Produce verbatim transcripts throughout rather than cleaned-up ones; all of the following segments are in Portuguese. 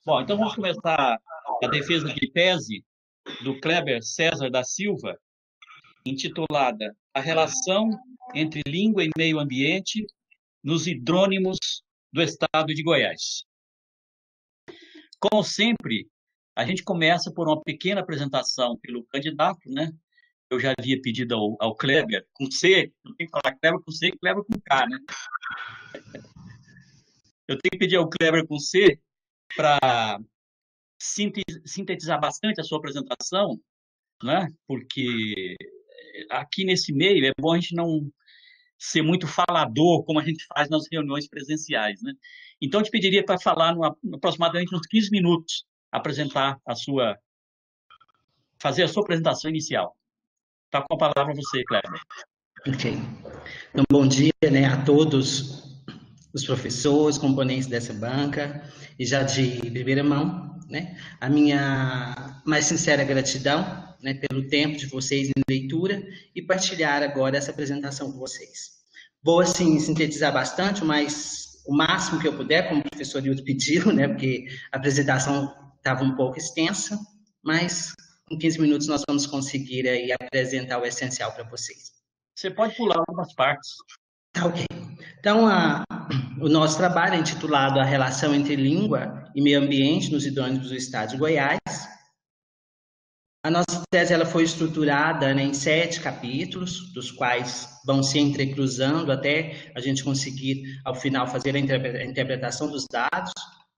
Bom, então vamos começar a defesa de tese do Kleber César da Silva, intitulada A Relação entre Língua e Meio Ambiente nos Hidrônimos do Estado de Goiás. Como sempre, a gente começa por uma pequena apresentação pelo candidato, né? Eu já havia pedido ao, ao Kleber, com C, não tem que falar Kleber com C, Kleber com K, né? Eu tenho que pedir ao Kleber com C para sintetizar bastante a sua apresentação, né? Porque aqui nesse meio é bom a gente não ser muito falador, como a gente faz nas reuniões presenciais, né? Então, eu te pediria para falar numa, aproximadamente uns quinze minutos, apresentar a sua, fazer a sua apresentação inicial. Está com a palavra você, Kleber. Ok. Então, bom dia, né, a todos os professores, componentes dessa banca, e já de primeira mão, né, a minha mais sincera gratidão, né, pelo tempo de vocês em leitura e partilhar agora essa apresentação com vocês. Vou, assim, sintetizar bastante, mas o máximo que eu puder, como o professor Hildo pediu, né, porque a apresentação estava um pouco extensa, mas em quinze minutos nós vamos conseguir aí apresentar o essencial para vocês. Você pode pular algumas partes. Tá, ok. Então, a, o nosso trabalho é intitulado A Relação entre Língua e Meio Ambiente nos Hidrônimos do Estado de Goiás. A nossa tese ela foi estruturada, né, em sete capítulos, dos quais vão se entrecruzando até a gente conseguir, ao final, fazer a interpretação dos dados.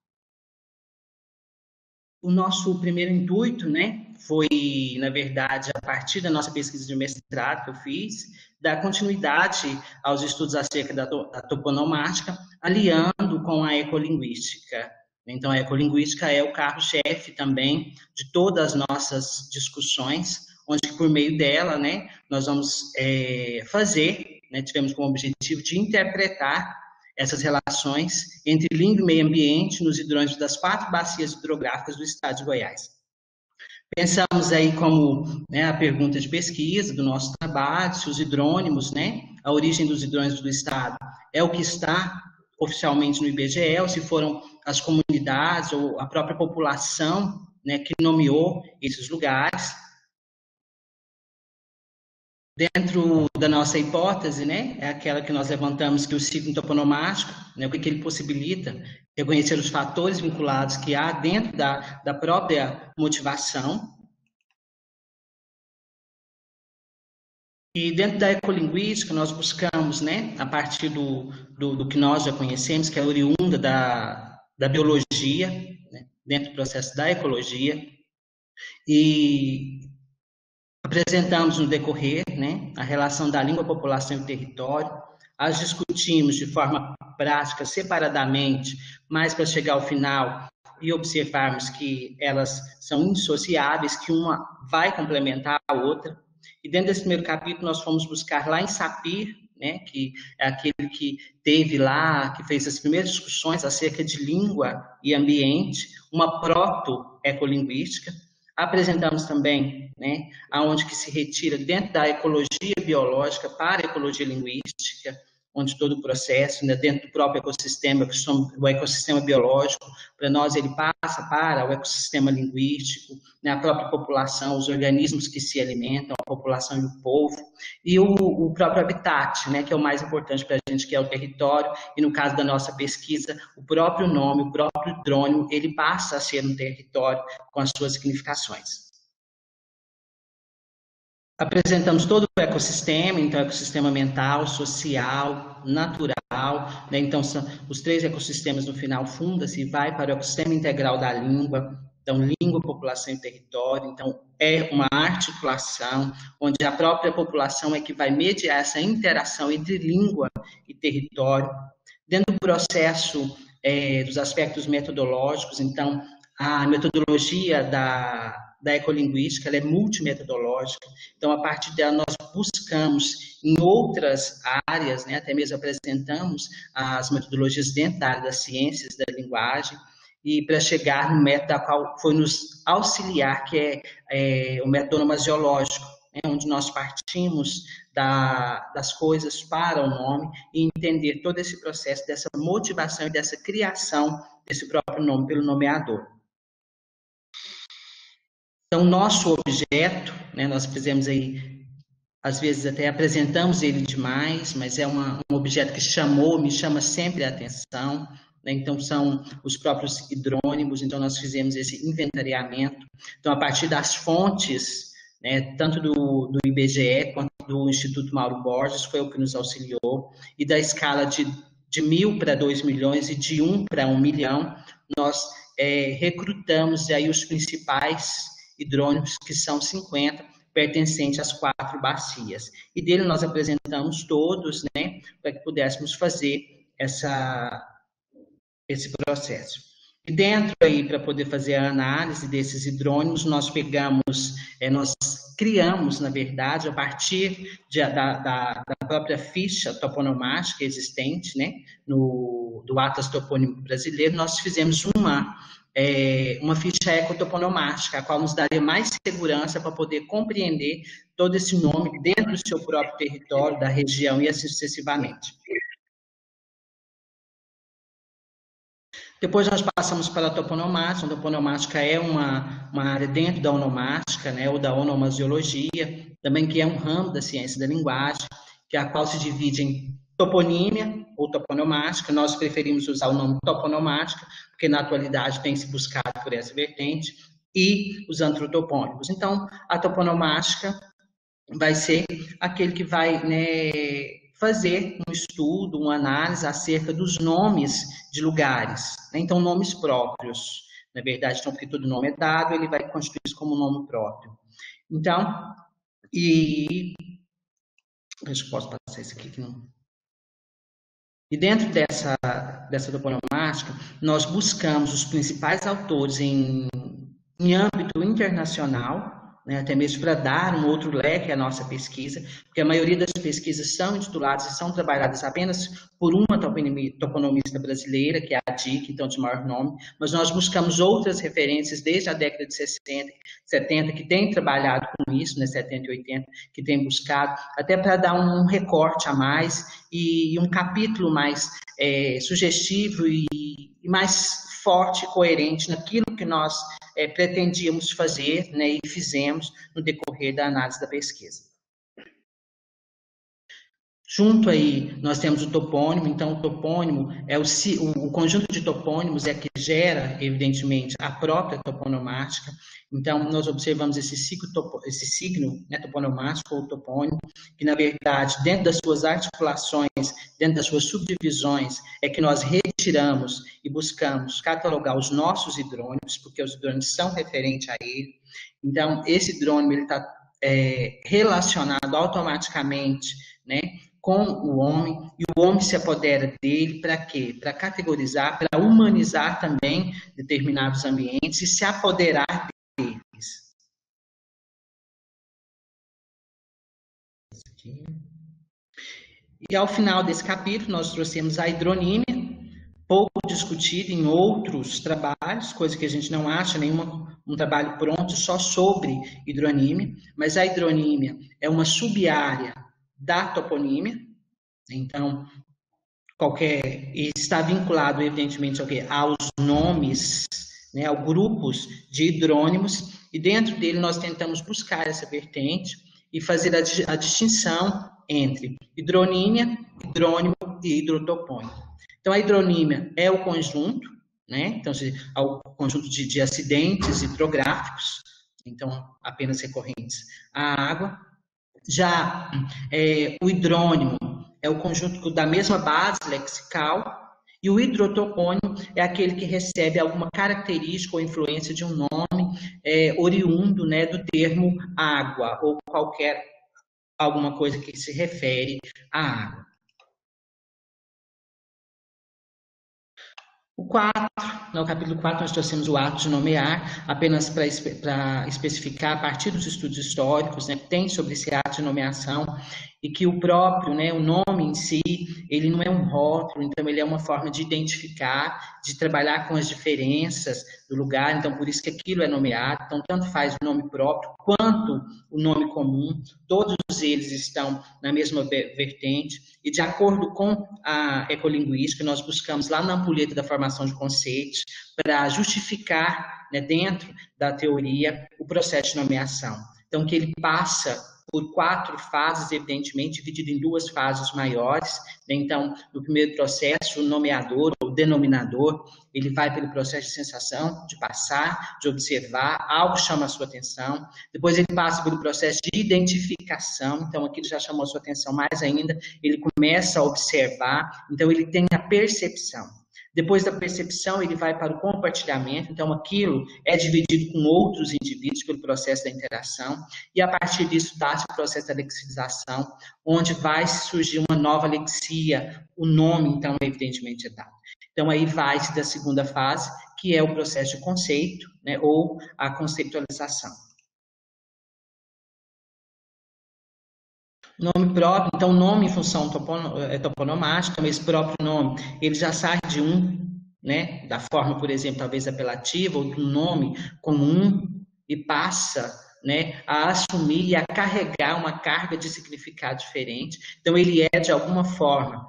O nosso primeiro intuito, né, foi, na verdade, a partir da nossa pesquisa de mestrado que eu fiz, dar continuidade aos estudos acerca da, da toponomática, aliando com a ecolinguística. Então, a ecolinguística é o carro-chefe também de todas as nossas discussões, onde, por meio dela, né, nós vamos é, fazer, né, tivemos como objetivo de interpretar essas relações entre língua e meio ambiente nos hidrônimos das quatro bacias hidrográficas do estado de Goiás. Pensamos aí como, né, a pergunta de pesquisa do nosso trabalho, se os hidrônimos, né, a origem dos hidrônimos do estado é o que está oficialmente no I B G E, ou se foram as comunidades ou a própria população, né, que nomeou esses lugares. Dentro da nossa hipótese, né, é aquela que nós levantamos, que o ciclo toponomático, né, o que, que ele possibilita? Reconhecer os fatores vinculados que há dentro da, da própria motivação. E dentro da ecolinguística, nós buscamos, né, a partir do, do, do que nós já conhecemos, que é oriunda da, da biologia, né, dentro do processo da ecologia, e apresentamos no decorrer, né, a relação da língua, população e território, as discutimos de forma prática, separadamente, mas para chegar ao final e observarmos que elas são indissociáveis, que uma vai complementar a outra. E dentro desse primeiro capítulo nós fomos buscar lá em Sapir, né, que é aquele que teve lá, que fez as primeiras discussões acerca de língua e ambiente, uma proto-ecolinguística. Apresentamos também, né, aonde que se retira dentro da ecologia biológica para a ecologia linguística, onde todo o processo, né, dentro do próprio ecossistema, que somos o ecossistema biológico, para nós ele passa para o ecossistema linguístico, né, a própria população, os organismos que se alimentam, a população e o povo, e o, o próprio habitat, né, que é o mais importante para a gente, que é o território, e no caso da nossa pesquisa, o próprio nome, o próprio hidrônimo, ele passa a ser um território com as suas significações. Apresentamos todo o ecossistema, então ecossistema mental, social, natural, né? Então são os três ecossistemas no final funda-se e vai para o ecossistema integral da língua, então língua, população e território, então é uma articulação onde a própria população é que vai mediar essa interação entre língua e território, dentro do processo é, dos aspectos metodológicos, então a metodologia da da ecolinguística, ela é multimetodológica, então, a partir dela, nós buscamos em outras áreas, né, até mesmo apresentamos as metodologias dentro da área das ciências da linguagem, e para chegar no método da qual foi nos auxiliar, que é, é o método onomasiológico, né, onde nós partimos da, das coisas para o nome e entender todo esse processo dessa motivação e dessa criação desse próprio nome pelo nomeador. Então, nosso objeto, né, nós fizemos aí, às vezes até apresentamos ele demais, mas é uma, um objeto que chamou, me chama sempre a atenção, né? Então, são os próprios hidrônimos, então nós fizemos esse inventariamento. Então, a partir das fontes, né, tanto do, do I B G E quanto do Instituto Mauro Borges, foi o que nos auxiliou, e da escala de, de mil para dois milhões e de um para um milhão, nós é, recrutamos aí os principais hidrônimos, que são cinquenta, pertencentes às quatro bacias. E dele nós apresentamos todos, né, para que pudéssemos fazer essa, esse processo. E dentro aí, para poder fazer a análise desses hidrônimos, nós pegamos, é, nós criamos, na verdade, a partir de, da, da, da própria ficha toponomática existente, né, no, do Atlas Topônico Brasileiro, nós fizemos uma, é, uma ficha ecotoponomática, a qual nos daria mais segurança para poder compreender todo esse nome dentro do seu próprio território, da região e assim sucessivamente. Depois nós passamos para a toponomática. A toponomática é uma, uma área dentro da onomática, né, ou da onomasiologia, também que é um ramo da ciência da linguagem, que é a qual se divide em toponímia ou toponomática. Nós preferimos usar o nome toponomática, porque na atualidade tem se buscado por essa vertente, e os antropotopônimos. Então, a toponomática vai ser aquele que vai, né, fazer um estudo, uma análise acerca dos nomes de lugares, né? Então, nomes próprios. Na verdade, então, porque todo nome é dado, ele vai constituir isso como nome próprio. Então, e... Deixa eu posso passar isso aqui que não... E dentro dessa, dessa toponomática, nós buscamos os principais autores em, em âmbito internacional, né, até mesmo para dar um outro leque à nossa pesquisa, porque a maioria das pesquisas são intituladas e são trabalhadas apenas por uma toponomista brasileira, que é a D I C, então de maior nome, mas nós buscamos outras referências desde a década de sessenta, setenta, que tem trabalhado com isso, né, setenta e oitenta, que tem buscado, até para dar um recorte a mais e, e um capítulo mais é, sugestivo e, e mais forte e coerente naquilo que nós é, pretendíamos fazer, né, e fizemos no decorrer da análise da pesquisa. Junto aí, nós temos o topônimo. Então, o topônimo é o, o conjunto de topônimos é que gera, evidentemente, a própria toponomática. Então, nós observamos esse, ciclo, esse signo, né, toponomático ou topônimo, que, na verdade, dentro das suas articulações, dentro das suas subdivisões, é que nós retiramos e buscamos catalogar os nossos hidrônimos, porque os hidrônimos são referentes a ele. Então, esse hidrônimo está é, relacionado automaticamente, né, com o homem, e o homem se apodera dele para quê? Para categorizar, para humanizar também determinados ambientes e se apoderar deles. E ao final desse capítulo, nós trouxemos a hidronímia, pouco discutida em outros trabalhos, coisa que a gente não acha nenhum um trabalho pronto só sobre hidronímia, mas a hidronímia é uma sub-área da toponímia. Então, qualquer, está vinculado, evidentemente, ao quê? Aos nomes, né, aos grupos de hidrônimos, e dentro dele nós tentamos buscar essa vertente e fazer a, a distinção entre hidronímia, hidrônimo e hidrotopônimo. Então, a hidronímia é o conjunto, né, então, o conjunto de, de acidentes hidrográficos, então, apenas recorrentes à água. Já é, o hidrônimo é o conjunto da mesma base lexical, e o hidrotopônimo é aquele que recebe alguma característica ou influência de um nome é, oriundo, né, do termo água, ou qualquer alguma coisa que se refere à água. O quatro, no capítulo quatro, nós trouxemos o ato de nomear, apenas para espe especificar, a partir dos estudos históricos, né, que tem sobre esse ato de nomeação, e que o próprio, né, o nome em si, ele não é um rótulo, então ele é uma forma de identificar, de trabalhar com as diferenças do lugar, então por isso que aquilo é nomeado, então tanto faz o nome próprio quanto o nome comum, todos eles estão na mesma vertente, e de acordo com a ecolinguística, nós buscamos lá na ampulheta da formação de conceitos, para justificar, né, dentro da teoria, o processo de nomeação. Então, que ele passa por quatro fases, evidentemente, dividido em duas fases maiores. Então, no primeiro processo, o nomeador, o denominador, ele vai pelo processo de sensação, de passar, de observar, algo chama a sua atenção. Depois ele passa pelo processo de identificação, então aquilo já chamou a sua atenção mais ainda, ele começa a observar, então ele tem a percepção. Depois da percepção, ele vai para o compartilhamento, então aquilo é dividido com outros indivíduos pelo processo da interação, e a partir disso dá-se o processo da lexização, onde vai surgir uma nova lexia, o nome, então, evidentemente é dado. Então, aí vai-se da segunda fase, que é o processo de conceito, né, ou a conceitualização. Nome próprio, então nome em função toponomática, mas esse próprio nome, ele já sai de um, né, da forma, por exemplo, talvez apelativa, ou do nome comum, e passa, né, a assumir e a carregar uma carga de significado diferente. Então ele é, de alguma forma,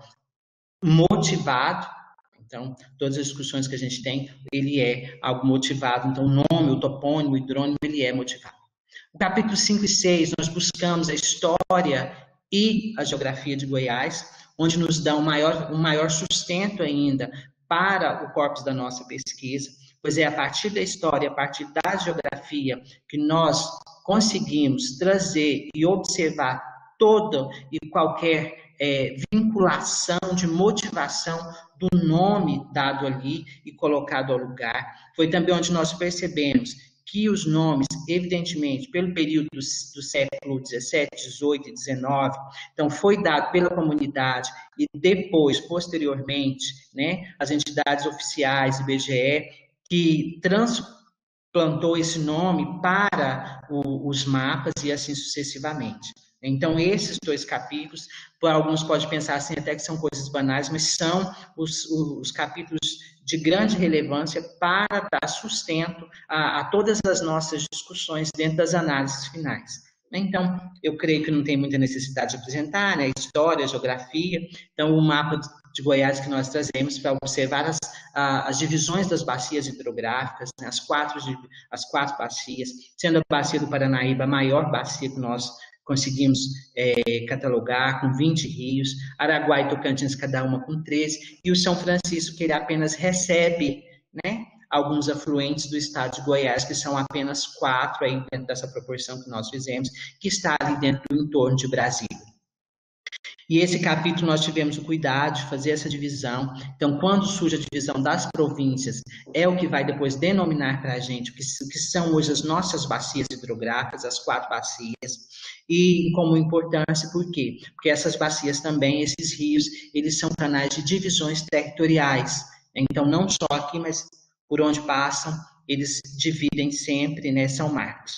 motivado. Então, todas as discussões que a gente tem, ele é algo motivado. Então, o nome, o topônimo, o hidrônimo, ele é motivado. No capítulo cinco e seis, nós buscamos a história e a geografia de Goiás, onde nos dá um maior, um maior sustento ainda para o corpus da nossa pesquisa, pois é a partir da história, a partir da geografia, que nós conseguimos trazer e observar toda e qualquer é, vinculação de motivação do nome dado ali e colocado ao lugar. Foi também onde nós percebemos que os nomes, evidentemente, pelo período do, do século dezessete, dezoito e dezenove, então foi dado pela comunidade e depois, posteriormente, né, as entidades oficiais, I B G E, que transplantou esse nome para o, os mapas e assim sucessivamente. Então, esses dois capítulos, para alguns podem pensar assim, até que são coisas banais, mas são os, os capítulos de grande relevância para dar sustento a, a todas as nossas discussões dentro das análises finais. Então, eu creio que não tem muita necessidade de apresentar, né? História, geografia. Então, o mapa de Goiás que nós trazemos para observar as, as divisões das bacias hidrográficas, né? as, quatro, as quatro bacias, sendo a bacia do Paranaíba a maior bacia que nós conseguimos é, catalogar, com vinte rios, Araguá e Tocantins, cada uma com treze, e o São Francisco, que ele apenas recebe, né, alguns afluentes do estado de Goiás, que são apenas quatro, aí dentro dessa proporção que nós fizemos, que está ali dentro do entorno de Brasília. E esse capítulo nós tivemos o cuidado de fazer essa divisão. Então, quando surge a divisão das províncias, é o que vai depois denominar para a gente o que, que são hoje as nossas bacias hidrográficas, as quatro bacias. E como importância, por quê? Porque essas bacias também, esses rios, eles são canais de divisões territoriais. Então, não só aqui, mas por onde passam, eles dividem sempre, né, são marcos.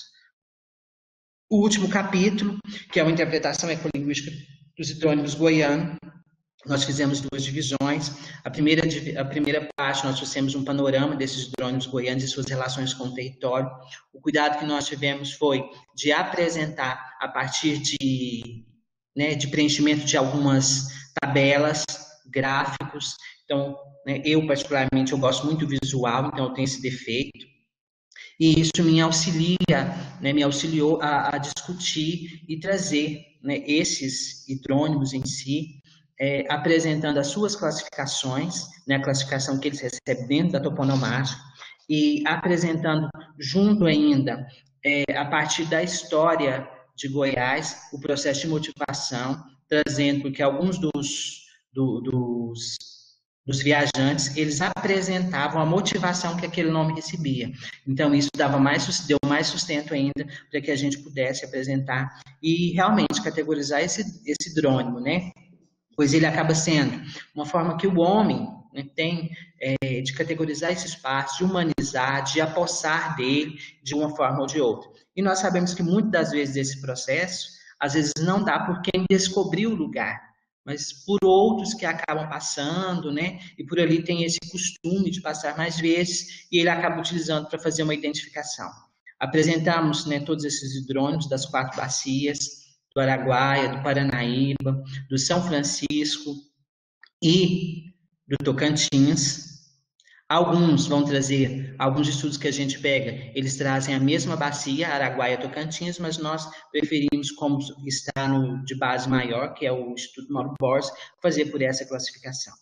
O último capítulo, que é uma interpretação ecolinguística dos hidrônimos goianos, nós fizemos duas divisões. A primeira, a primeira parte, nós fizemos um panorama desses hidrônimos goianos e suas relações com o território. O cuidado que nós tivemos foi de apresentar, a partir de, né, de preenchimento de algumas tabelas, gráficos. Então, né, eu, particularmente, eu gosto muito do visual, então eu tenho esse defeito. E isso me auxilia, né, me auxiliou a, a discutir e trazer, né, esses hidrônimos em si, é, apresentando as suas classificações, né, a classificação que eles recebem dentro da toponomática, e apresentando junto ainda, é, a partir da história de Goiás, o processo de motivação, trazendo, porque alguns dos, do, dos dos viajantes, eles apresentavam a motivação que aquele nome recebia. Então, isso dava mais, deu mais sustento ainda para que a gente pudesse apresentar e realmente categorizar esse, esse hidrônimo, né? Pois ele acaba sendo uma forma que o homem, né, tem é, de categorizar esse espaço, de humanizar, de apossar dele de uma forma ou de outra. E nós sabemos que muitas das vezes esse processo, às vezes não dá por quem descobriu o lugar, mas por outros que acabam passando, né? E por ali tem esse costume de passar mais vezes e ele acaba utilizando para fazer uma identificação. Apresentamos, né, todos esses hidrônimos das quatro bacias, do Araguaia, do Paranaíba, do São Francisco e do Tocantins. Alguns vão trazer, alguns estudos que a gente pega, eles trazem a mesma bacia, Araguaia Tocantins, mas nós preferimos, como está no, de base maior, que é o Instituto Mauro Borges, fazer por essa classificação.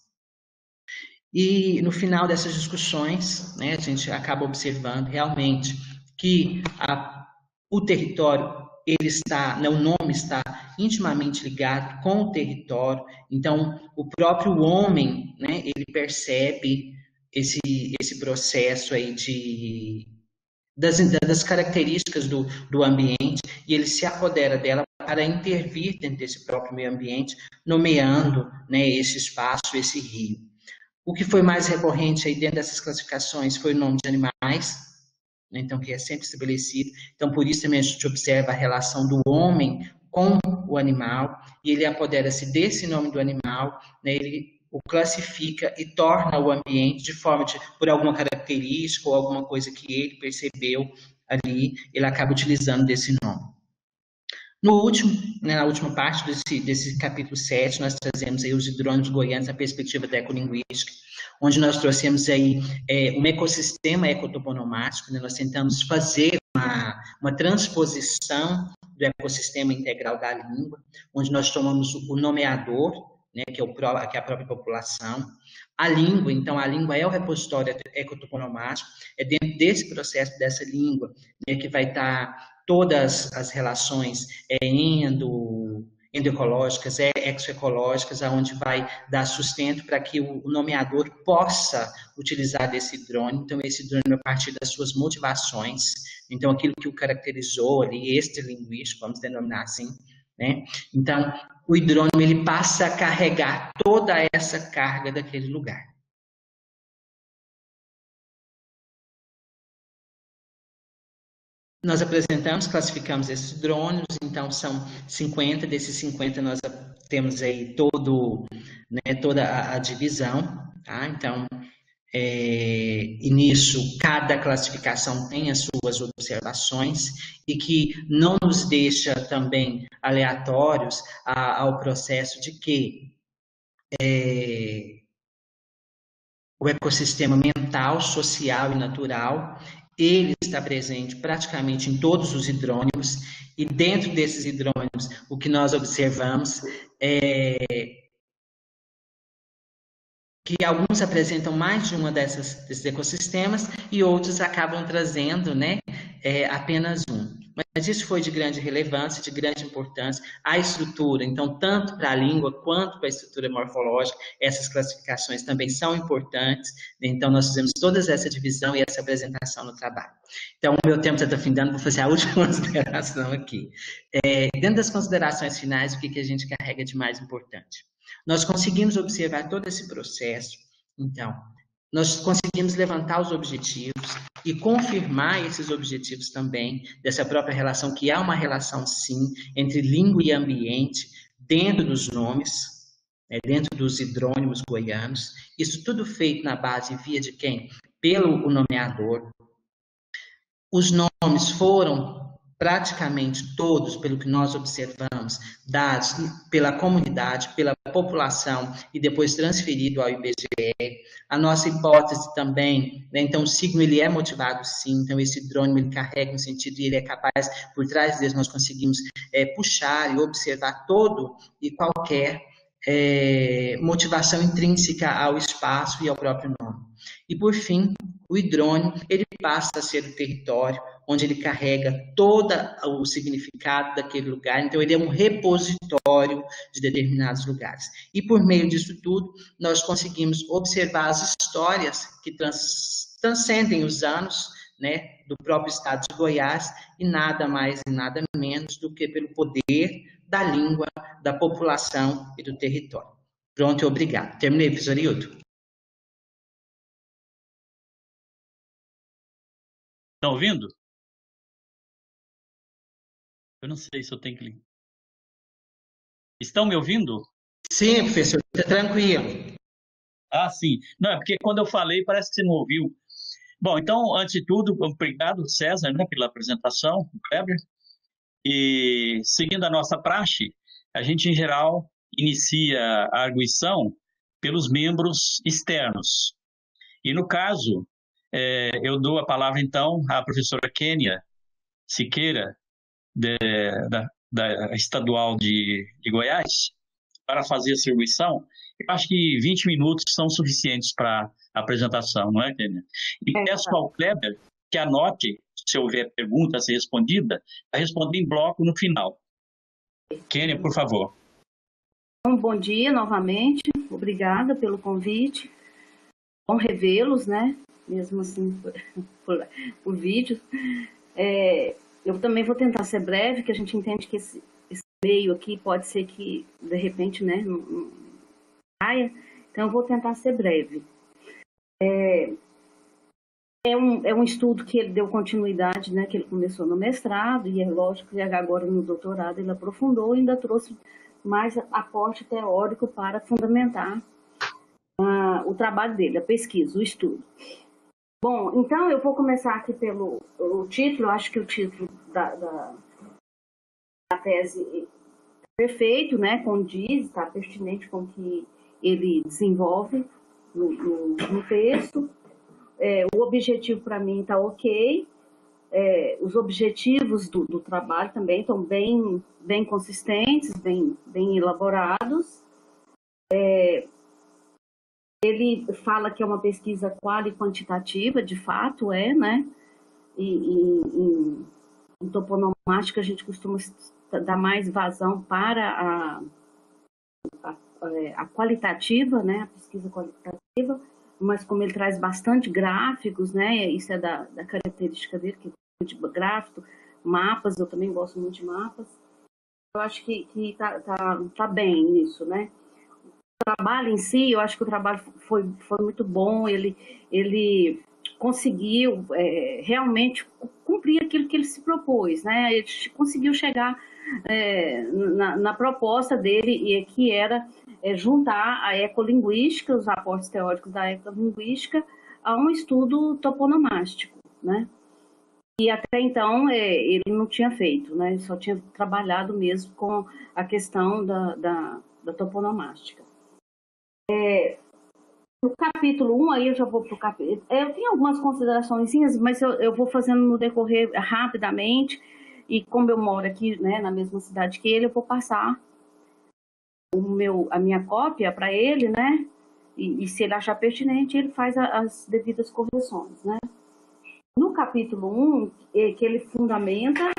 E no final dessas discussões, né, a gente acaba observando realmente que a, o território, ele está, né, o nome está intimamente ligado com o território, então o próprio homem, né, ele percebe esse, esse processo aí de, das, das características do, do ambiente e ele se apodera dela para intervir dentro desse próprio meio ambiente, nomeando, né, esse espaço, esse rio. O que foi mais recorrente aí dentro dessas classificações foi o nome de animais, né, então que é sempre estabelecido. Então, por isso também a gente observa a relação do homem com o animal, e ele apodera-se desse nome do animal, né, ele o classifica e torna o ambiente de forma de, por alguma característica ou alguma coisa que ele percebeu ali, ele acaba utilizando desse nome. No último, né, na última parte desse, desse capítulo sete, nós trazemos aí os hidrônimos goianos, a perspectiva da ecolinguística, onde nós trouxemos aí é, um ecossistema ecotoponomático, né, nós tentamos fazer uma, uma transposição do ecossistema integral da língua, onde nós tomamos o nomeador, né, que, é o, que é a própria população, a língua, então a língua é o repositório ecotoponomático, é dentro desse processo, dessa língua, né, que vai estar todas as relações é, endo, endoecológicas, é, exoecológicas, aonde vai dar sustento para que o, o nomeador possa utilizar desse hidrônimo. Então, esse hidrônimo, a partir das suas motivações, então, aquilo que o caracterizou ali, extralinguístico, vamos denominar assim, né? Então, o hidrônimo, ele passa a carregar toda essa carga daquele lugar. Nós apresentamos, classificamos esses hidrônimos, então são cinquenta, desses cinquenta nós temos aí todo, né, toda a, a divisão, tá? Então, é, e nisso cada classificação tem as suas observações e que não nos deixa também aleatórios a, ao processo de que é, o ecossistema mental, social e natural, ele está presente praticamente em todos os hidrônimos, e dentro desses hidrônimos, o que nós observamos é que alguns apresentam mais de uma dessas, desses ecossistemas e outros acabam trazendo, né, é, apenas um. Mas isso foi de grande relevância, de grande importância. A estrutura, então, tanto para a língua quanto para a estrutura morfológica, essas classificações também são importantes. Então, nós fizemos toda essa divisão e essa apresentação no trabalho. Então, o meu tempo já está findando, vou fazer a última consideração aqui. É, dentro das considerações finais, o que, que a gente carrega de mais importante? Nós conseguimos observar todo esse processo, então, nós conseguimos levantar os objetivos e confirmar esses objetivos também, dessa própria relação, que há uma relação, sim, entre língua e ambiente, dentro dos nomes, né, dentro dos hidrônimos goianos, isso tudo feito na base via de quem? Pelo nomeador. Os nomes foram praticamente todos, pelo que nós observamos, dados pela comunidade, pela população e depois transferido ao I B G E. A nossa hipótese também, né, então o signo ele é motivado sim, então esse hidrônimo ele carrega um sentido e ele é capaz, por trás dele nós conseguimos é, puxar e observar todo e qualquer é, motivação intrínseca ao espaço e ao próprio nome. E por fim, o hidrônimo ele passa a ser o território onde ele carrega todo o significado daquele lugar, então ele é um repositório de determinados lugares. E por meio disso tudo, nós conseguimos observar as histórias que trans, transcendem os anos, né, do próprio estado de Goiás, e nada mais e nada menos do que pelo poder da língua, da população e do território. Pronto e obrigado. Terminei, professor Hilton. Tá ouvindo? Eu não sei se eu tenho que Estão me ouvindo? Sim, professor, fica tranquilo. Ah, sim. Não, é porque quando eu falei, parece que você não ouviu. Bom, então, antes de tudo, obrigado, César, né, pela apresentação, Kleber. E seguindo a nossa praxe, a gente, em geral, inicia a arguição pelos membros externos. E, no caso, é, eu dou a palavra, então, à professora Kênia Siqueira, de, da, da Estadual de, de Goiás, para fazer a distribuição. Eu acho que vinte minutos são suficientes para a apresentação, não é, Kênia? E É, peço tá. ao Kleber que anote, se houver pergunta a ser respondida, a responder em bloco no final. Kênia, por favor. Um bom dia novamente, obrigada pelo convite. Bom revê-los, né? Mesmo assim, por, por, por vídeo. É, eu também vou tentar ser breve, que a gente entende que esse, esse meio aqui pode ser que, de repente, né, não, não caia. Então, eu vou tentar ser breve. É, é, um, é um estudo que ele deu continuidade, né, que ele começou no mestrado, e é lógico que agora no doutorado ele aprofundou e ainda trouxe mais aporte teórico para fundamentar uh, o trabalho dele, a pesquisa, o estudo. Bom, então eu vou começar aqui pelo o título. Eu acho que o título da, da, da tese é perfeito, né, condiz, está pertinente com o que ele desenvolve no, no, no texto. É, o objetivo para mim está ok. É, os objetivos do, do trabalho também estão bem, bem consistentes, bem, bem elaborados. É, ele fala que é uma pesquisa quali e quantitativa, de fato é, né? E, e, e em toponomática a gente costuma dar mais vazão para a, a, a qualitativa, né? A pesquisa qualitativa, mas como ele traz bastante gráficos, né? Isso é da, da característica dele, que de gráfico, mapas, eu também gosto muito de mapas. Eu acho que, que tá, tá, tá bem nisso, né? O trabalho em si, eu acho que o trabalho foi, foi muito bom, ele, ele conseguiu é, realmente cumprir aquilo que ele se propôs, né? Ele conseguiu chegar é, na, na proposta dele, e que era é, juntar a ecolinguística, os aportes teóricos da ecolinguística, a um estudo toponomástico, né? E até então é, ele não tinha feito, né? Ele só tinha trabalhado mesmo com a questão da, da, da toponomástica. É, no capítulo um, aí eu já vou para o capítulo... É, eu tenho algumas considerações, mas eu, eu vou fazendo no decorrer rapidamente, e como eu moro aqui, né, na mesma cidade que ele, eu vou passar o meu, a minha cópia para ele, né? E, e se ele achar pertinente, ele faz a, as devidas correções, né? No capítulo um, que ele fundamenta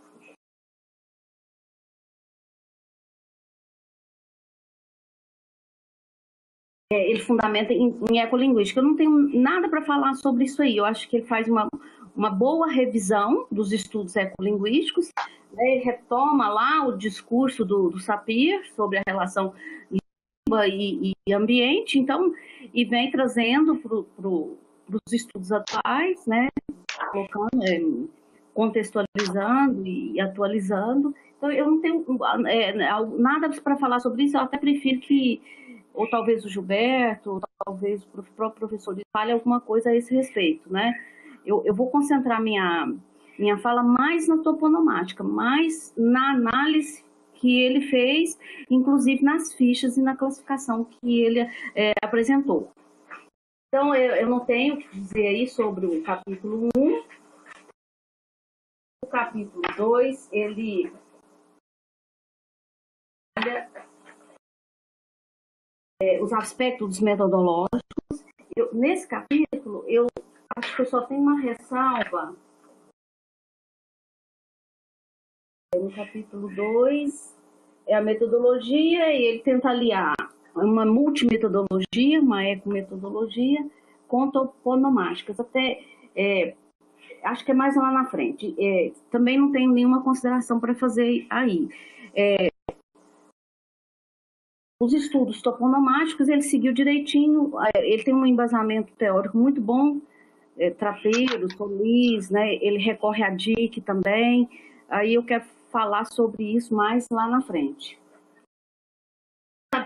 ele fundamenta em, em ecolinguística. Eu não tenho nada para falar sobre isso aí. Eu acho que ele faz uma, uma boa revisão dos estudos ecolinguísticos, né? Ele retoma lá o discurso do, do Sapir sobre a relação língua e, e ambiente, então, e vem trazendo para pro, os estudos atuais, né? Colocando, é, contextualizando e atualizando. Então, eu não tenho é, nada para falar sobre isso. Eu até prefiro que, ou talvez o Gilberto, ou talvez o próprio professor fale alguma coisa a esse respeito, né? Eu, eu vou concentrar minha, minha fala mais na toponomática, mais na análise que ele fez, inclusive nas fichas e na classificação que ele é, apresentou. Então, eu, eu não tenho o que dizer aí sobre o capítulo um. O capítulo dois, ele é, os aspectos metodológicos. Eu, nesse capítulo, eu acho que eu só tenho uma ressalva. No capítulo dois, é a metodologia, e ele tenta aliar uma multimetodologia, uma ecometodologia, com toponomásticas. Até, é, acho que é mais lá na frente. É, também não tenho nenhuma consideração para fazer aí. É, os estudos toponomáticos, ele seguiu direitinho, ele tem um embasamento teórico muito bom, é, Trapeiro, Solis, né? Ele recorre a D I C também. Aí eu quero falar sobre isso mais lá na frente.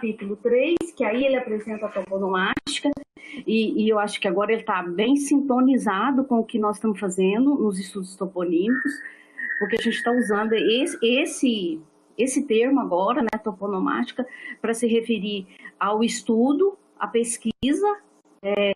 capítulo três, que aí ele apresenta a toponomática, e, e eu acho que agora ele está bem sintonizado com o que nós estamos fazendo nos estudos toponímicos, porque a gente está usando esse, esse, esse termo agora, né, toponomática, para se referir ao estudo, à pesquisa é,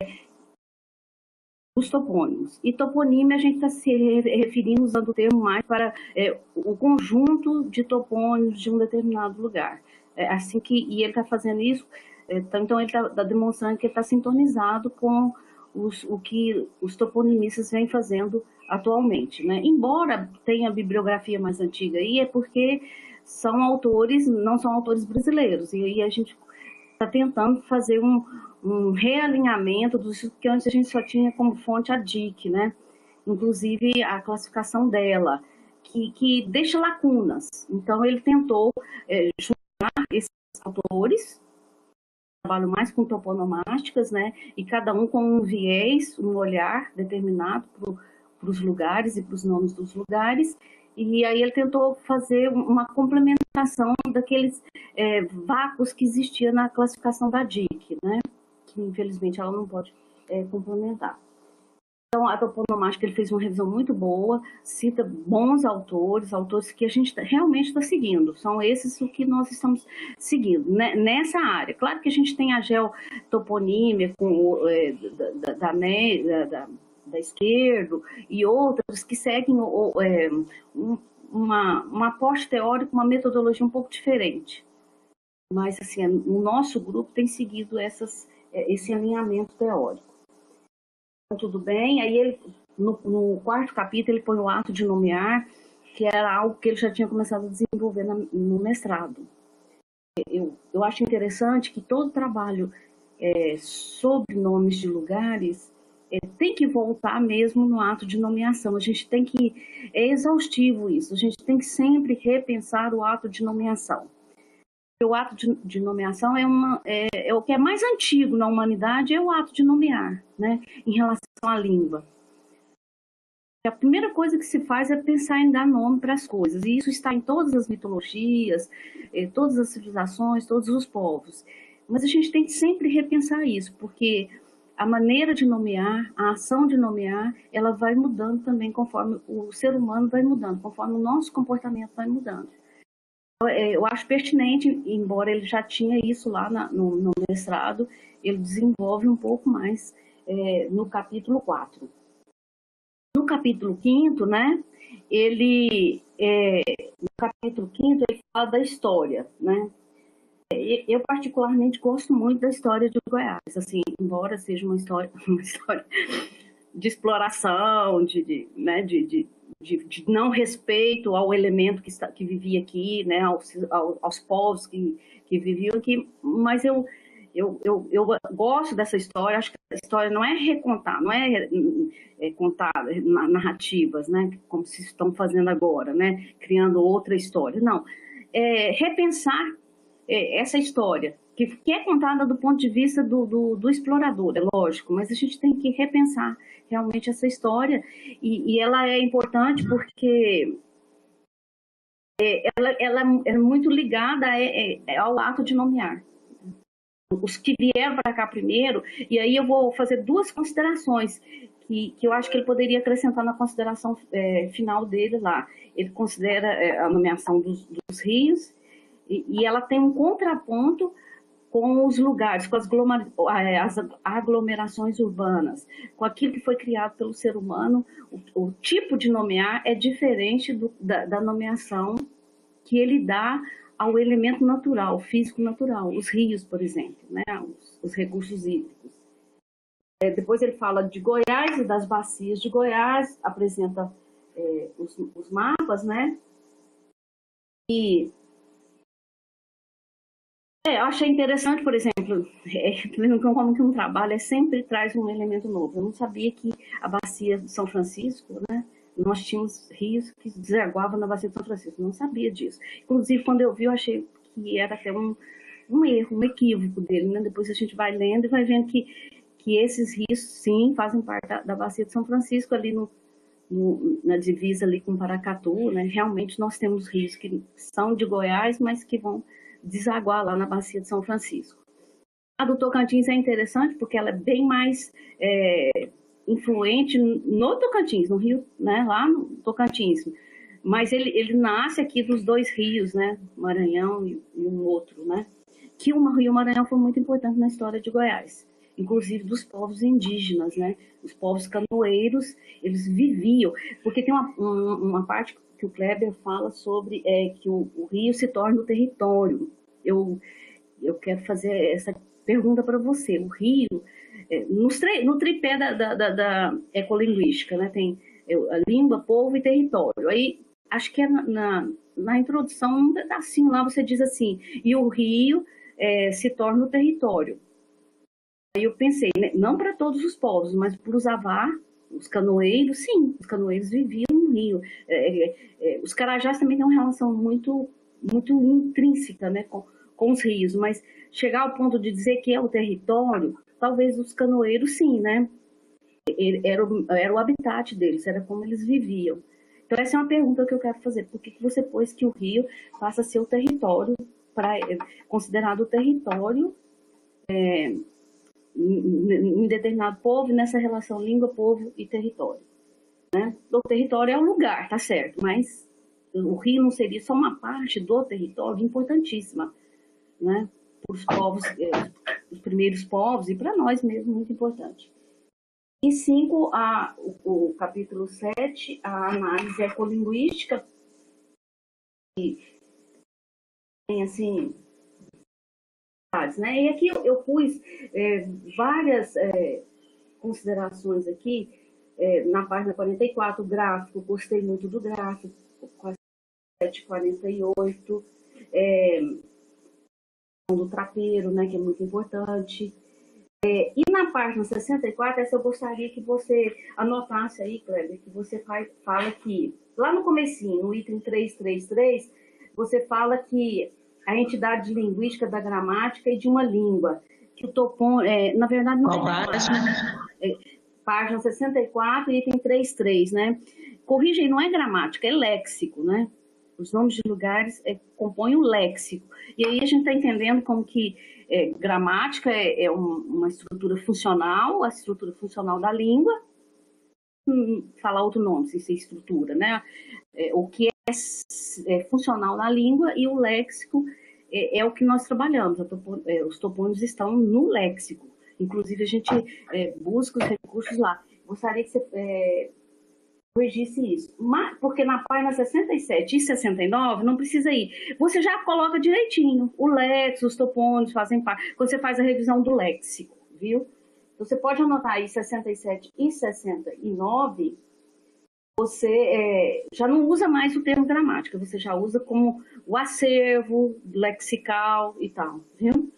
dos topônimos. E toponímia a gente está se referindo, usando o termo mais para é, o conjunto de topônimos de um determinado lugar. É assim que, e ele está fazendo isso, é, então ele está tá demonstrando que ele está sintonizado com os, o que os toponimistas vêm fazendo atualmente, né? Embora tenha bibliografia mais antiga aí, é porque são autores, não são autores brasileiros, e aí a gente está tentando fazer um, um realinhamento dos que antes a gente só tinha como fonte a D I C, né? Inclusive a classificação dela, que, que deixa lacunas. Então ele tentou é, juntar esses autores, trabalho mais com toponomásticas, né? E cada um com um viés, um olhar determinado para os lugares e para os nomes dos lugares, e aí ele tentou fazer uma complementação daqueles é, vácuos que existia na classificação da D I C, né? Que infelizmente ela não pode é, complementar. Então a toponomástica ele fez uma revisão muito boa, cita bons autores, autores que a gente realmente está seguindo, são esses o que nós estamos seguindo, né? Nessa área. Claro que a gente tem a geotoponímia com, é, da, da, da, da, da da esquerda e outras que seguem é, um, uma, um aporte teórico, uma metodologia um pouco diferente. Mas, assim, o nosso grupo tem seguido essas, esse alinhamento teórico. Então, tudo bem. Aí, ele, no, no quarto capítulo, ele põe o ato de nomear, que era algo que ele já tinha começado a desenvolver na, no mestrado. Eu, eu acho interessante que todo trabalho é, sobre nomes de lugares É, tem que voltar mesmo no ato de nomeação. A gente tem que, é exaustivo isso, a gente tem que sempre repensar o ato de nomeação. O ato de, de nomeação é, uma, é, é o que é mais antigo na humanidade, é o ato de nomear, né, em relação à língua. A primeira coisa que se faz é pensar em dar nome para as coisas, e isso está em todas as mitologias, é, todas as civilizações, todos os povos. Mas a gente tem que sempre repensar isso, porque a maneira de nomear, a ação de nomear, ela vai mudando também conforme o ser humano vai mudando, conforme o nosso comportamento vai mudando. Eu acho pertinente, embora ele já tinha isso lá na, no, no mestrado, ele desenvolve um pouco mais é, no capítulo quatro. No capítulo quinto, né, ele, é, no capítulo quinto, ele fala da história, né? Eu particularmente gosto muito da história de Goiás, assim, embora seja uma história, uma história de exploração, de, de, né, de, de, de, de não respeito ao elemento que, está, que vivia aqui, né, aos, aos povos que, que viviam aqui, mas eu, eu, eu, eu gosto dessa história. Acho que a história não é recontar, não é, é contar narrativas, né, como se estão fazendo agora, né, criando outra história, não, é repensar essa história, que, que é contada do ponto de vista do, do, do explorador, é lógico, mas a gente tem que repensar realmente essa história, e, e ela é importante porque é, ela, ela é muito ligada é, é, ao ato de nomear. Os que vieram para cá primeiro, e aí eu vou fazer duas considerações que, que eu acho que ele poderia acrescentar na consideração é, final dele lá. Ele considera é, a nomeação dos, dos rios, e ela tem um contraponto com os lugares, com as aglomerações urbanas, com aquilo que foi criado pelo ser humano. O, o tipo de nomear é diferente do, da, da nomeação que ele dá ao elemento natural, físico natural, os rios, por exemplo, né? os, os recursos hídricos. É, depois ele fala de Goiás e das bacias de Goiás, apresenta é, os, os mapas, né? E É, eu achei interessante, por exemplo, é, como que um trabalho é, sempre traz um elemento novo. Eu não sabia que a bacia de São Francisco, né, nós tínhamos rios que desaguavam na bacia de São Francisco. Eu não sabia disso. Inclusive, quando eu vi, eu achei que era até um, um erro, um equívoco dele, né? Depois a gente vai lendo e vai vendo que, que esses rios, sim, fazem parte da, da bacia de São Francisco, ali no, no, na divisa ali com Paracatu, né? Realmente nós temos rios que são de Goiás, mas que vão desaguar lá na Bacia de São Francisco. A do Tocantins é interessante porque ela é bem mais é, influente no Tocantins, no rio, né, lá no Tocantins. Mas ele, ele nasce aqui dos dois rios, né, Maranhão e, e um outro, né, que o Rio Maranhão foi muito importante na história de Goiás, inclusive dos povos indígenas, né, os povos canoeiros, eles viviam, porque tem uma, uma, uma parte que o Kleber fala sobre é, que o, o rio se torna o território. Eu, eu quero fazer essa pergunta para você. O rio, é, no, no tripé da, da, da, da ecolinguística, né, tem a língua, povo e território. Aí, acho que é na, na, na introdução, um pedacinho lá, você diz assim, e o rio é, se torna o território. Aí eu pensei, né, não para todos os povos, mas para os Avar, os canoeiros, sim, os canoeiros viviam no rio. É, é, é, os Carajás também têm uma relação muito, muito intrínseca, né, com, com os rios, mas chegar ao ponto de dizer que é o território, talvez os canoeiros sim, né? Era o, era o habitat deles, era como eles viviam. Então essa é uma pergunta que eu quero fazer. Por que, que você pôs que o rio passa a ser o território, pra, considerado o território é, em determinado povo, nessa relação língua, povo e território? Né? O território é o lugar, tá certo, mas o rio não seria só uma parte do território importantíssima, né? Para os povos, é, os primeiros povos e para nós mesmo, muito importante. E cinco, a, o, o capítulo sete, a análise ecolinguística, e tem assim, né? E aqui eu, eu pus é, várias é, considerações aqui, é, na página quarenta e quatro, o gráfico, gostei muito do gráfico, sete quarenta e oito, é, do trapeiro, né, que é muito importante. É, e na página sessenta e quatro, essa eu gostaria que você anotasse aí, Kleber, que você faz, fala que, lá no comecinho, no item trezentos e trinta e três, você fala que a entidade linguística da gramática e de uma língua, que o topon, é, na verdade, não é, é, página sessenta e quatro, item trezentos e trinta e três, né? Corrija aí, não é gramática, é léxico, né? Os nomes de lugares é, compõem o léxico. E aí a gente está entendendo como que é, gramática é, é um, uma estrutura funcional, a estrutura funcional da língua, hum, falar outro nome, sem ser estrutura, né? É, o que é, é funcional na língua e o léxico é, é o que nós trabalhamos. Topo, é, os topônimos estão no léxico. Inclusive a gente é, busca os recursos lá. Gostaria que você... É, corrigisse isso, mas, porque na página sessenta e sete e sessenta e nove não precisa ir, você já coloca direitinho, o léxico, os topônimos fazem parte, quando você faz a revisão do léxico, viu? Então, você pode anotar aí sessenta e sete e sessenta e nove, você é, já não usa mais o termo gramática, você já usa como o acervo lexical e tal, viu?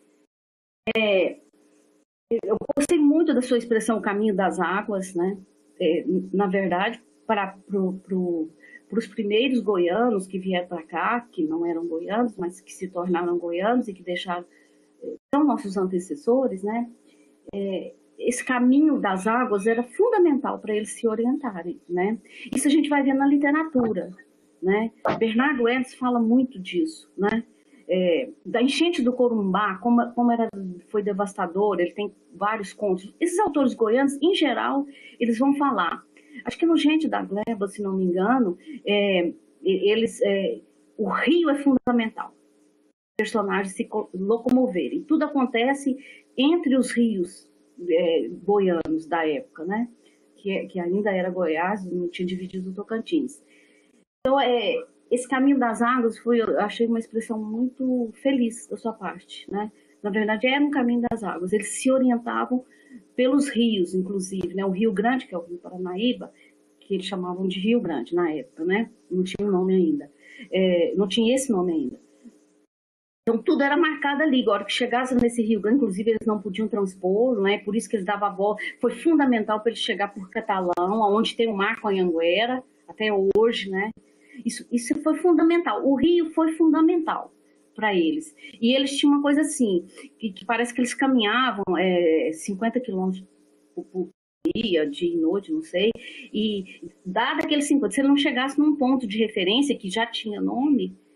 É, eu gostei muito da sua expressão caminho das águas, né? É, na verdade, para pro, pro, os primeiros goianos que vieram para cá, que não eram goianos, mas que se tornaram goianos e que deixaram, são nossos antecessores, né? É, esse caminho das águas era fundamental para eles se orientarem, né? Isso a gente vai ver na literatura, né? Bernardo Hertz fala muito disso, né? É, da enchente do Corumbá, como, como era, foi devastador, ele tem vários contos. Esses autores goianos, em geral, eles vão falar. Acho que no Gente da Gleba, se não me engano, é, eles, é, o rio é fundamental. Os personagens se locomoverem. Tudo acontece entre os rios é, goianos da época, né? Que, que ainda era Goiás, não tinha dividido o Tocantins. Então, é... esse caminho das águas foi, eu achei uma expressão muito feliz da sua parte, né? Na verdade, era um caminho das águas. Eles se orientavam pelos rios, inclusive, né? O Rio Grande, que é o Rio Paranaíba, que eles chamavam de Rio Grande na época, né? Não tinha um nome ainda. É, não tinha esse nome ainda. Então, tudo era marcado ali. Agora que chegasse nesse Rio Grande, inclusive, eles não podiam transpor, né? Por isso que eles davam a volta. Foi fundamental para eles chegar por Catalão, onde tem o Mar com Anhanguera, até hoje, né? Isso, isso foi fundamental. O rio foi fundamental para eles. E eles tinham uma coisa assim, que, que parece que eles caminhavam é, cinquenta quilômetros por dia, dia e noite, não sei. E dado aqueles cinquenta, se ele não chegasse num ponto de referência que já tinha nome,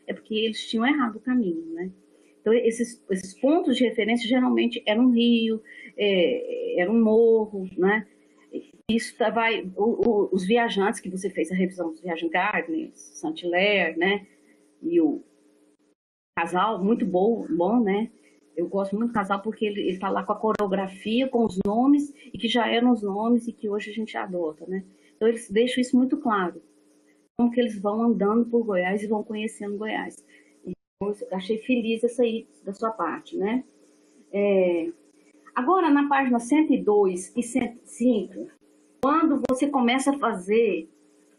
é porque eles tinham errado o caminho, né? Então, esses, esses pontos de referência geralmente era um rio, é, era um morro, né? Isso vai, o, o, os viajantes que você fez a revisão dos viajantes, Gardner, Saint-Hilaire, né? E o casal, muito bom, bom, né? Eu gosto muito do casal porque ele está lá com a coreografia, com os nomes, e que já eram os nomes e que hoje a gente adota, né? Então, eles deixam isso muito claro. Como que eles vão andando por Goiás e vão conhecendo Goiás. Então, eu achei feliz essa aí da sua parte, né? É... Agora, na página cento e dois e cento e cinco, quando você começa a fazer...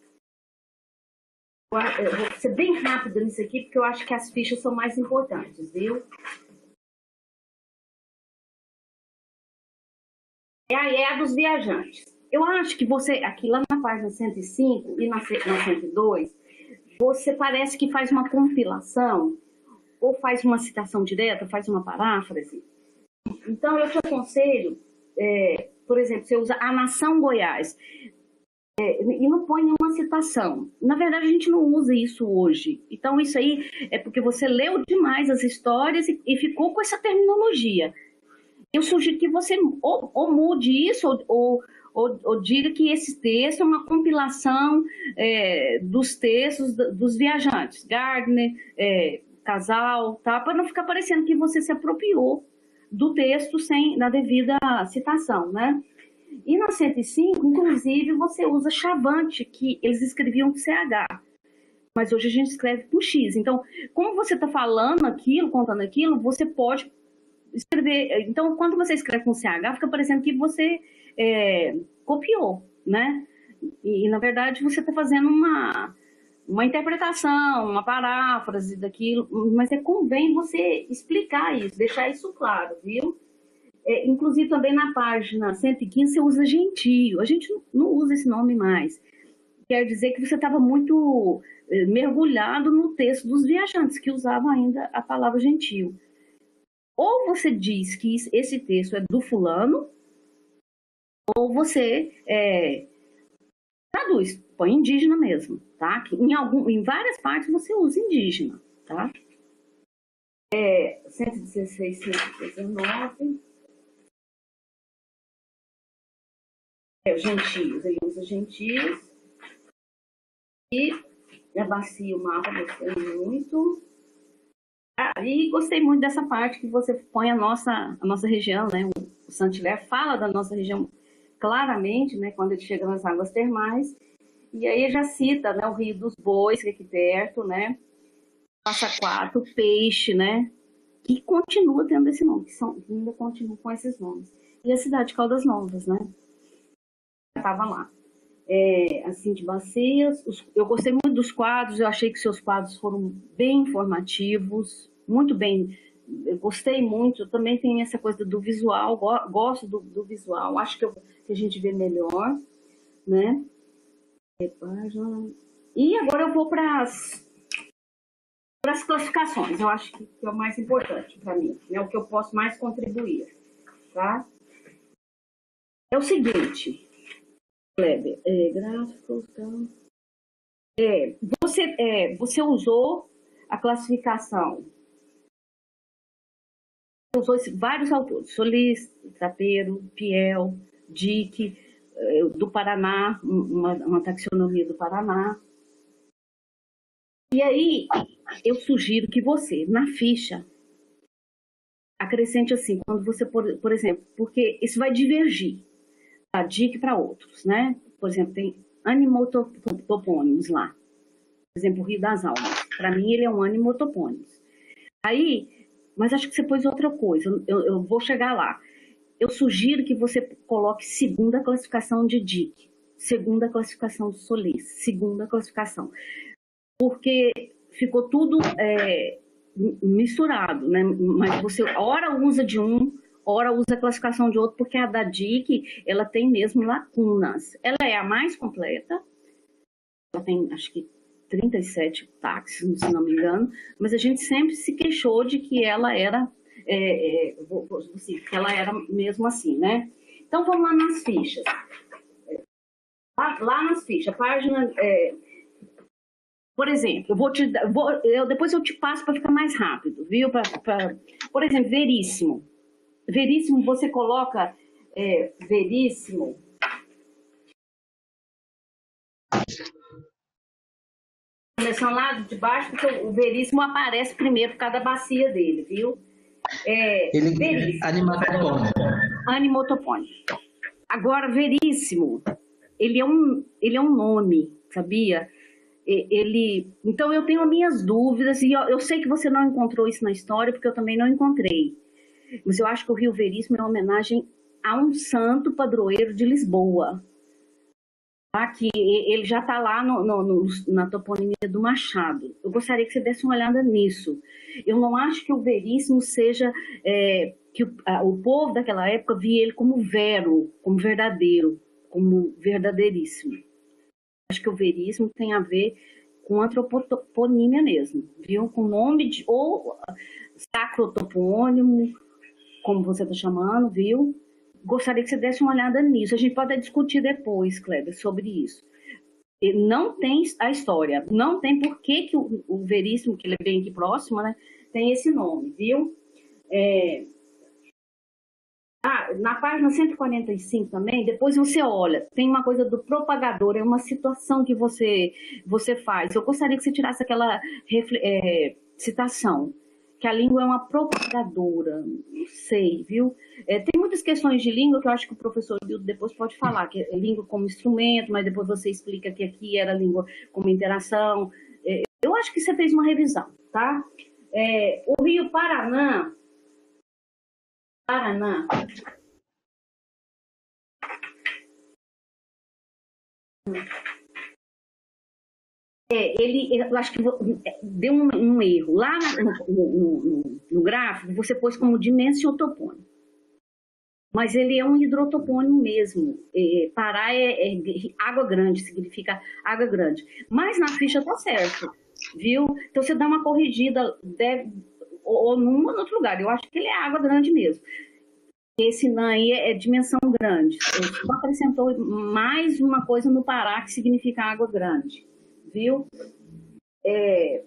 Eu vou ser bem rápido nisso aqui, porque eu acho que as fichas são mais importantes, viu? É a E A dos viajantes. Eu acho que você, aqui lá na página cento e cinco e na, na cento e dois, você parece que faz uma compilação, ou faz uma citação direta, faz uma paráfrase. Então, eu te aconselho, é, por exemplo, você usa a Nação Goiás, é, e não põe nenhuma citação. Na verdade, a gente não usa isso hoje. Então, isso aí é porque você leu demais as histórias e, e ficou com essa terminologia. Eu sugiro que você ou, ou mude isso, ou, ou, ou, ou diga que esse texto é uma compilação é, dos textos dos viajantes, Gardner, é, casal, tá? Para não ficar parecendo que você se apropriou do texto sem na devida citação, né? E na cento e cinco, inclusive, você usa chavante, que eles escreviam com C H, mas hoje a gente escreve com X. Então, como você está falando aquilo, contando aquilo, você pode escrever. Então, quando você escreve com C H, fica parecendo que você é, copiou, né? E, e, na verdade, você está fazendo uma, uma interpretação, uma paráfrase daquilo, mas é convém você explicar isso, deixar isso claro, viu? É, inclusive, também na página cento e quinze, você usa gentio. A gente não usa esse nome mais. Quer dizer que você estava muito é, mergulhado no texto dos viajantes, que usavam ainda a palavra gentio. Ou você diz que esse texto é do fulano, ou você é, traduz, põe indígena mesmo, tá? Que em, algum, em várias partes você usa indígena, tá? É, cento e dezesseis, cento e dezenove... É, gentios, ele usa gentios. E a bacia, o mapa, gostei muito. Ah, e gostei muito dessa parte que você põe a nossa, a nossa região, né? O Saint-Hilaire fala da nossa região claramente, né? Quando ele chega nas águas termais. E aí já cita, né? O Rio dos Bois, que é aqui perto, né? Passa Quatro, Peixe, né? Que continua tendo esse nome, que, são, que ainda continua com esses nomes. E a cidade de Caldas Novas, né? Estava lá. É, assim, de bacias. Os, eu gostei muito dos quadros, eu achei que seus quadros foram bem informativos, muito bem, eu gostei muito. Também tem essa coisa do visual, go, gosto do, do visual, acho que, eu, que a gente vê melhor, né? E agora eu vou para as classificações, eu acho que, que é o mais importante para mim, é o que eu posso mais contribuir, tá? É o seguinte... Kleber, é, gráficos, então... é, você, é, você usou a classificação, usou esse, vários autores, Solis, Trapeiro, Piel, Dick, é, do Paraná, uma, uma taxonomia do Paraná. E aí, eu sugiro que você, na ficha, acrescente assim, quando você, por, por exemplo, porque isso vai divergir. A dica para outros, né? Por exemplo, tem animotopônimos lá. Por exemplo, o Rio das Almas. Para mim, ele é um animotopônimos. Aí, mas acho que você pôs outra coisa. Eu, eu vou chegar lá. Eu sugiro que você coloque segunda classificação de Dick, segunda classificação de Solis, segunda classificação. Porque ficou tudo é, misturado, né? Mas você, ora usa de um... ora usa a classificação de outro, porque a da D I C, ela tem mesmo lacunas. Ela é a mais completa, ela tem, acho que, trinta e sete táxis, se não me engano, mas a gente sempre se queixou de que ela era, é, é, assim, que ela era mesmo assim, né? Então, vamos lá nas fichas. Lá, lá nas fichas, página, é, Por exemplo, eu vou te dar, vou, eu, depois eu te passo para ficar mais rápido, viu? Pra, pra, por exemplo, Veríssimo. Veríssimo, você coloca é, Veríssimo. Começando lá de baixo, porque o Veríssimo aparece primeiro por causa da bacia dele, viu? É, Ele Veríssimo. Animotopônimo. Animotopônimo. Agora, Veríssimo, ele é um, ele é um nome, sabia? Ele, então eu tenho as minhas dúvidas e eu, eu sei que você não encontrou isso na história, porque eu também não encontrei. Mas eu acho que o Rio Veríssimo é uma homenagem a um santo padroeiro de Lisboa. Tá? Que ele já está lá no, no, no, na toponimia do Machado. Eu gostaria que você desse uma olhada nisso. Eu não acho que o Veríssimo seja... É, que o, a, o povo daquela época via ele como vero, como verdadeiro, como verdadeiríssimo. Acho que o Veríssimo tem a ver com antroponímia mesmo, viu? Com nome de... ou sacrotopônimo, como você está chamando, viu? Gostaria que você desse uma olhada nisso. A gente pode discutir depois, Kleber, sobre isso. Não tem a história, não tem por que, que o, o Veríssimo, que ele é bem aqui próximo, né, tem esse nome, viu? É... Ah, na página cento e quarenta e cinco também, depois você olha, tem uma coisa do propagador, é uma situação que você, você faz. Eu gostaria que você tirasse aquela é, citação, que a língua é uma propagadora, não sei, viu? É, tem muitas questões de língua que eu acho que o professor Bildo depois pode falar, que é língua como instrumento, mas depois você explica que aqui era língua como interação. É, eu acho que você fez uma revisão, tá? É, o Rio Paraná, Paraná. É, ele, eu acho que deu um, um erro. Lá no, no, no, no gráfico, você pôs como dimensiotopônimo. Mas ele é um hidrotopônimo mesmo. É, Pará é, é água grande, significa água grande. Mas na ficha tá certo, viu? Então você dá uma corrigida, deve, ou, ou num ou em outro lugar. Eu acho que ele é água grande mesmo. Esse N A aí é, é dimensão grande. Ele só acrescentou mais uma coisa no Pará que significa água grande. Viu? É,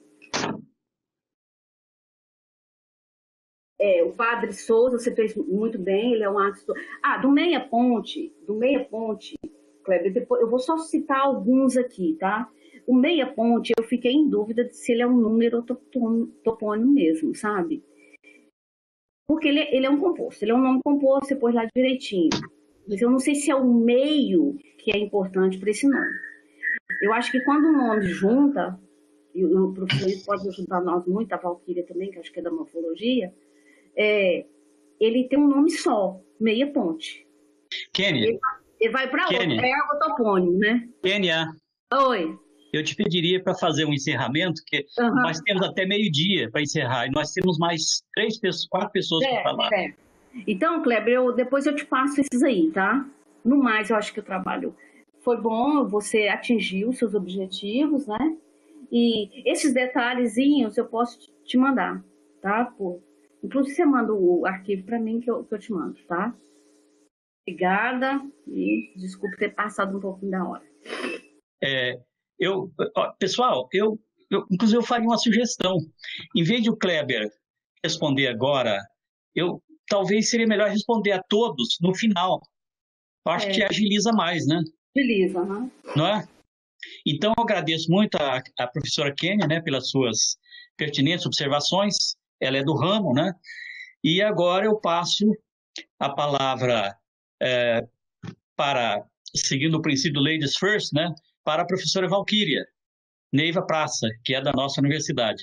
é, o Padre Souza, você fez muito bem, ele é um artista. Ah, do Meia Ponte, do Meia Ponte, Kleber, depois, eu vou só citar alguns aqui, tá? O Meia Ponte, eu fiquei em dúvida se ele é um número topônimo mesmo, sabe? Porque ele, ele é um composto, ele é um nome composto, você pôs lá direitinho. Mas eu não sei se é o meio que é importante para esse nome. Eu acho que quando o nome junta, e o professor pode ajudar nós muito, a Valquíria também, que acho que é da morfologia, é, ele tem um nome só, Meia Ponte. Kênia. Ele, ele vai para outro, é água topônimo, né? Kênia. Oi. Eu te pediria para fazer um encerramento, que uhum. nós temos até meio-dia para encerrar, e nós temos mais três, quatro pessoas é, para falar. É. Então, Kleber, eu, depois eu te passo esses aí, tá? No mais, eu acho que o trabalho foi bom, você atingiu os seus objetivos, né? E esses detalhezinhos eu posso te mandar, tá? Pô, inclusive, você manda o arquivo para mim que eu, que eu te mando, tá? Obrigada e desculpe ter passado um pouquinho da hora. É, eu, ó, pessoal, eu, eu, inclusive eu faria uma sugestão. Em vez de o Kleber responder agora, eu talvez seria melhor responder a todos no final. Eu acho é. que agiliza mais, né? Agiliza, né? Não é? Então, eu agradeço muito a, a professora Kênia, né, pelas suas pertinentes observações. Ela é do ramo, né? E agora eu passo a palavra é, para, seguindo o princípio do Ladies First, né, para a professora Valquíria Neiva Praça, que é da nossa universidade.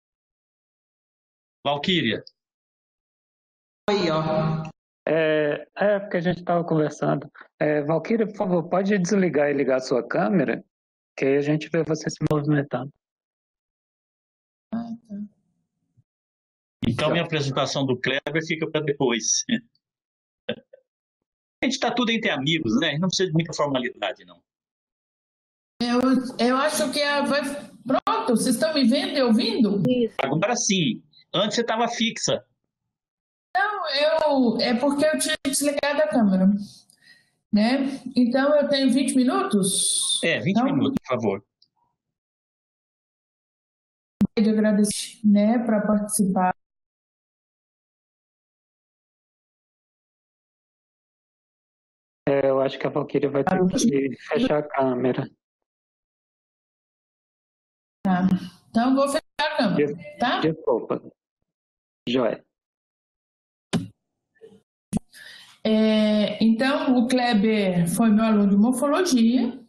Valquíria. Oi, ó. É, é porque a gente estava conversando. É, Valquíria, por favor, pode desligar e ligar a sua câmera, que aí a gente vê você se movimentando. Então, minha apresentação do Kleber fica para depois. A gente está tudo entre amigos, né? Não precisa de muita formalidade, não. Eu, eu acho que é, vai... Pronto, vocês estão me vendo e ouvindo? Agora sim. Antes você estava fixa. Não, eu... É porque eu tinha desligado a câmera. Né? Então, eu tenho vinte minutos? É, vinte então... minutos, por favor. de agradecer, né, para participar. É, eu acho que a Valquíria vai ter que fechar a câmera. Tá. Então, eu vou fechar a câmera, tá? Desculpa. Joia. É, então, o Kleber foi meu aluno de morfologia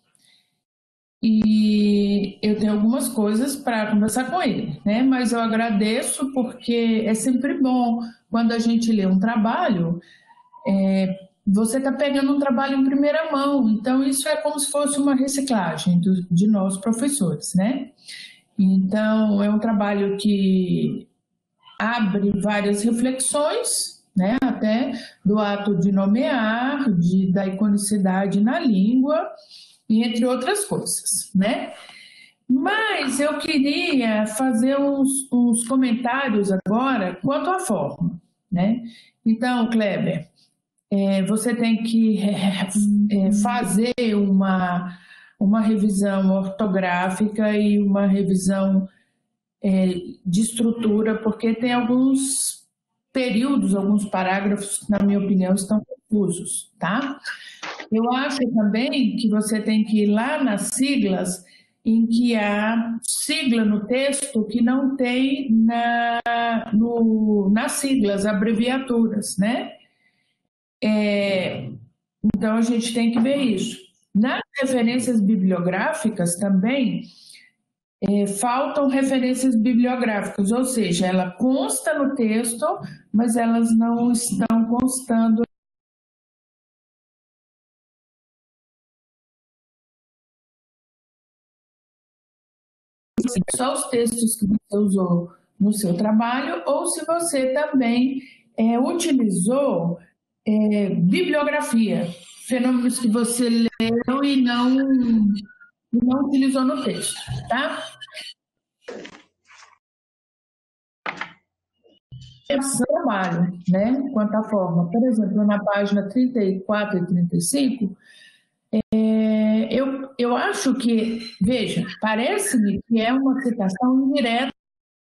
e eu tenho algumas coisas para conversar com ele, né? Mas eu agradeço porque é sempre bom quando a gente lê um trabalho, é, você está pegando um trabalho em primeira mão, então isso é como se fosse uma reciclagem do, de nós professores, né? Então, é um trabalho que abre várias reflexões, né, até do ato de nomear, de, da iconicidade na língua, e entre outras coisas, né? Mas eu queria fazer uns, uns comentários agora quanto à forma, né? Então, Kleber, é, você tem que é, fazer uma, uma revisão ortográfica e uma revisão é, de estrutura, porque tem alguns períodos, alguns parágrafos que, na minha opinião, estão confusos, tá? Eu acho também que você tem que ir lá nas siglas, em que há sigla no texto que não tem na, no, nas siglas, abreviaturas, né? É, então, a gente tem que ver isso. Nas referências bibliográficas também, é, faltam referências bibliográficas, ou seja, ela consta no texto, mas elas não estão constando. Só os textos que você usou no seu trabalho, ou se você também é, utilizou é, bibliografia, fenômenos que você leu e não, e não utilizou no texto, tá? Esse trabalho, né, quanto à forma. Por exemplo, na página trinta e quatro e trinta e cinco, é, eu, eu acho que, veja, parece-me que é uma citação indireta.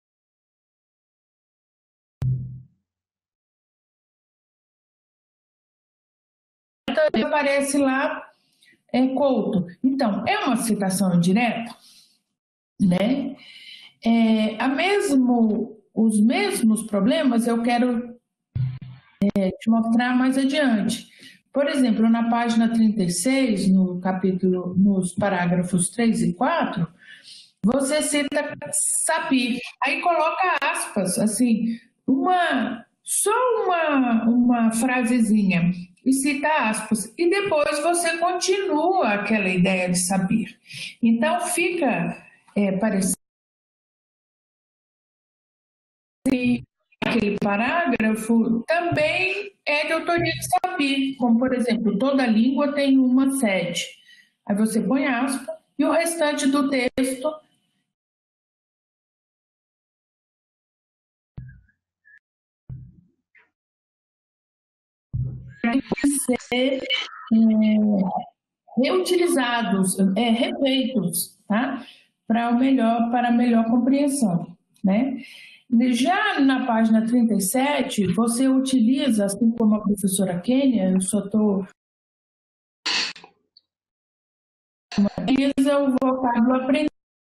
Aparece lá, é, Couto. Então, é uma citação indireta, né? É, a mesmo, os mesmos problemas eu quero é, te mostrar mais adiante. Por exemplo, na página trinta e seis, no capítulo, nos parágrafos três e quatro, você cita Sapir, aí coloca aspas, assim, uma, só uma, uma frasezinha, e cita aspas, e depois você continua aquela ideia de Sapir. Então, fica é, parecendo que aquele parágrafo também é de autoria de Sapir, como, por exemplo, toda língua tem uma sede. Aí você põe aspas, e o restante do texto tem que ser é, reutilizados, é, refeitos, tá? Para o melhor, para a melhor compreensão, né? Já na página trinta e sete, você utiliza, assim como a professora Kênia, eu só estou utiliza o vocábulo aprendido.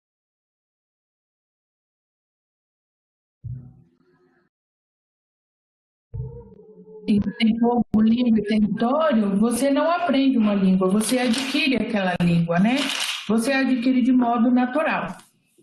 Em tempo, língua e território, você não aprende uma língua, você adquire aquela língua, né? Você adquire de modo natural.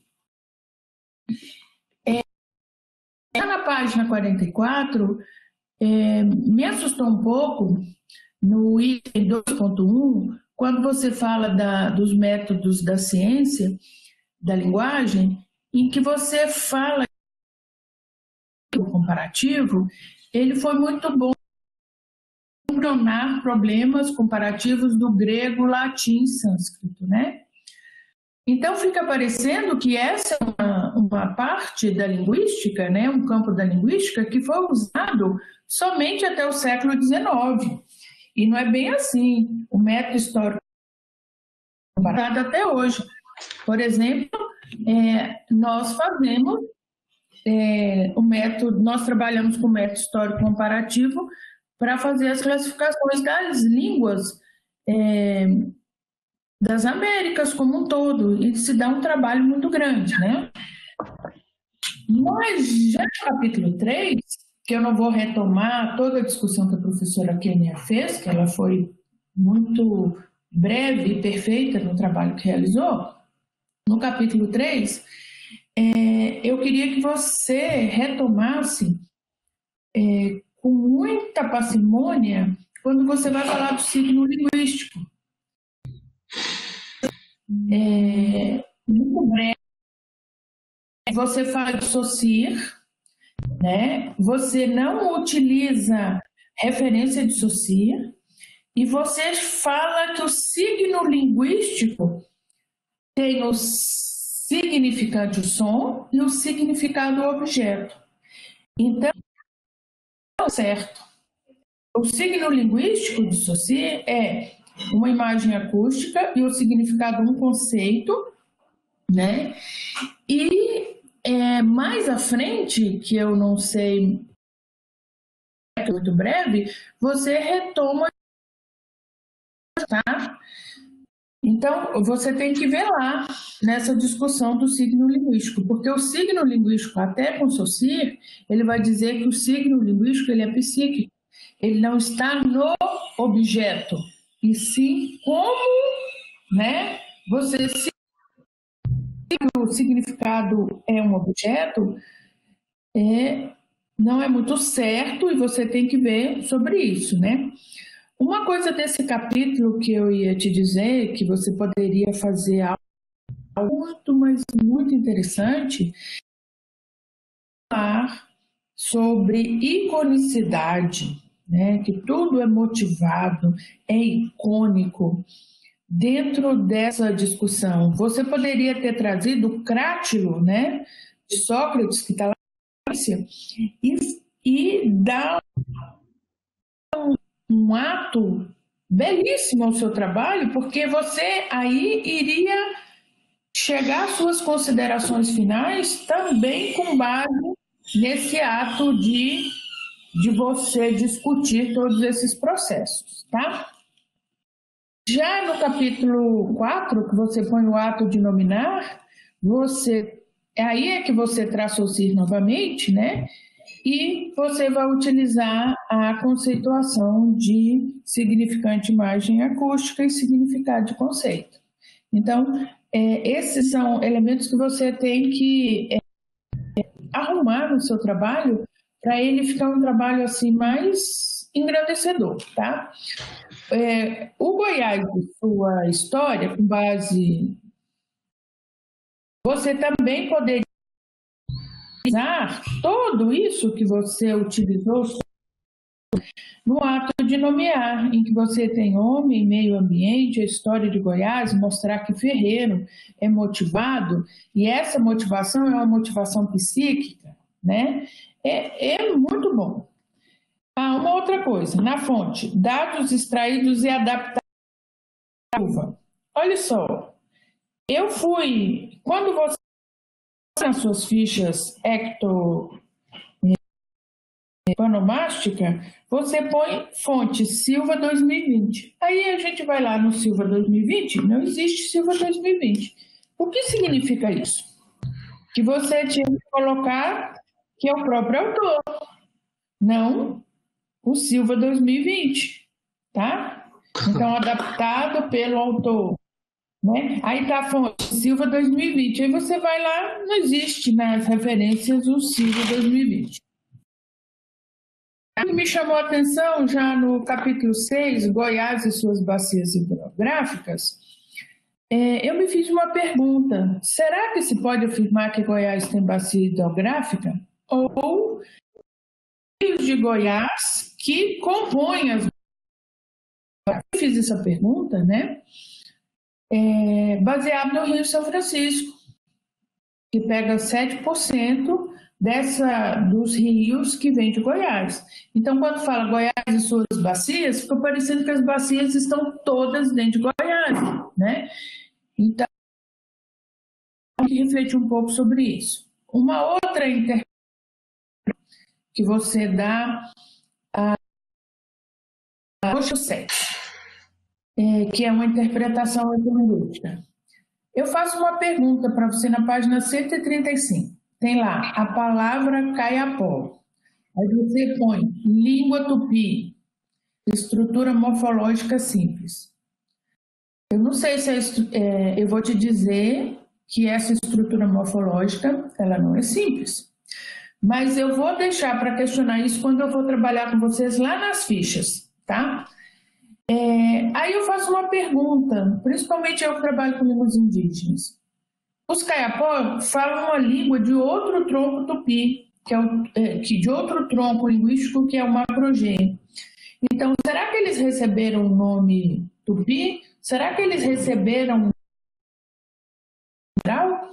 É, na página quarenta e quatro, é, me assustou um pouco no item dois ponto um, quando você fala da, dos métodos da ciência, da linguagem, em que você fala que o comparativo, ele foi muito bom para tornar problemas comparativos do grego, latim e sânscrito, né? Então, fica parecendo que essa é uma, uma parte da linguística, né, um campo da linguística que foi usado somente até o século dezenove. E não é bem assim. O método histórico é usado até hoje. Por exemplo, é, nós fazemos é, o método, nós trabalhamos com o método histórico comparativo para fazer as classificações das línguas é, das Américas como um todo, e se dá um trabalho muito grande, né? Mas já no capítulo três, que eu não vou retomar toda a discussão que a professora Kênia fez, que ela foi muito breve e perfeita no trabalho que realizou, no capítulo três, é, eu queria que você retomasse é, com muita parcimônia quando você vai falar do signo linguístico. É, muito breve, você fala de Saussure, né? Você não utiliza referência de Saussure e você fala que o signo linguístico tem o significado som e o significado objeto. Então, certo. O signo linguístico de Saussure é uma imagem acústica e o significado um conceito, né? E é, mais à frente, que eu não sei, é muito breve, você retoma, tá? Então, você tem que ver lá nessa discussão do signo linguístico, porque o signo linguístico, até com Saussure, ele vai dizer que o signo linguístico ele é psíquico, ele não está no objeto, e sim como, né, você se o significado é um objeto, é, não é muito certo e você tem que ver sobre isso, né? Uma coisa desse capítulo que eu ia te dizer, que você poderia fazer algo muito, mas muito interessante, falar sobre iconicidade, né? Que tudo é motivado, é icônico. Dentro dessa discussão, você poderia ter trazido o Crátilo, né, de Sócrates, que está lá, e, e dar um, um ato belíssimo ao seu trabalho, porque você aí iria chegar às suas considerações finais também com base nesse ato de, de você discutir todos esses processos, tá? Já no capítulo quatro, que você põe o ato de nominar, você, aí é que você traz Saussure novamente, né? E você vai utilizar a conceituação de significante imagem acústica e significado de conceito. Então, é, esses são elementos que você tem que é, arrumar no seu trabalho para ele ficar um trabalho assim mais engrandecedor, tá? É, o Goiás, sua história, com base... Você também poderia utilizar tudo isso que você utilizou no ato de nomear, em que você tem homem, meio ambiente, a história de Goiás, mostrar que Ferreiro é motivado, e essa motivação é uma motivação psíquica, né? É, é muito bom. Ah, uma outra coisa, na fonte, dados extraídos e adaptados. Olha só, eu fui, quando você nas suas fichas ecto panomástica, você põe fonte Silva dois mil e vinte. Aí a gente vai lá no Silva dois mil e vinte, não existe Silva dois mil e vinte. O que significa isso? Que você tinha que colocar que é o próprio autor, não o Silva dois mil e vinte, tá? Então, adaptado pelo autor, né? Aí tá a fonte Silva dois mil e vinte. Aí você vai lá, não existe nas referências o Silva dois mil e vinte. Me chamou a atenção já no capítulo seis, Goiás e suas bacias hidrográficas. É, eu me fiz uma pergunta: será que se pode afirmar que Goiás tem bacia hidrográfica? Ou rios de Goiás que compõem as... Eu fiz essa pergunta, né? É, baseado no Rio São Francisco, que pega sete por cento dessa, dos rios que vêm de Goiás. Então, quando fala Goiás e suas bacias, fica parecendo que as bacias estão todas dentro de Goiás, né? Então, que refletir um pouco sobre isso. Uma outra interpretação que você dá a sete, é, que é uma interpretação etimológica. Eu faço uma pergunta para você na página cento e trinta e cinco. Tem lá a palavra caiapó. Aí você põe língua tupi, estrutura morfológica simples. Eu não sei se é, é, eu vou te dizer que essa estrutura morfológica ela não é simples. Mas eu vou deixar para questionar isso quando eu for trabalhar com vocês lá nas fichas, tá? É, aí eu faço uma pergunta, principalmente eu que trabalho com línguas indígenas. Os caiapó falam uma língua de outro tronco tupi, que é, o, é que, de outro tronco linguístico que é o macro-gê. Então, será que eles receberam o nome tupi? Será que eles receberam grau?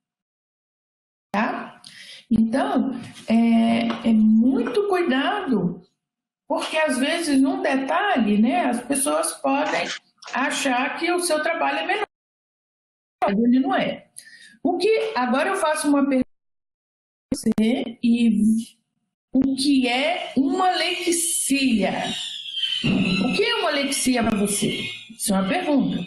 Tá? Então, é, é muito cuidado, porque às vezes, num detalhe, né, as pessoas podem achar que o seu trabalho é menor, mas ele não é. O que, agora eu faço uma pergunta para você, e o que é uma lexia? O que é uma lexia para você? Isso é uma pergunta.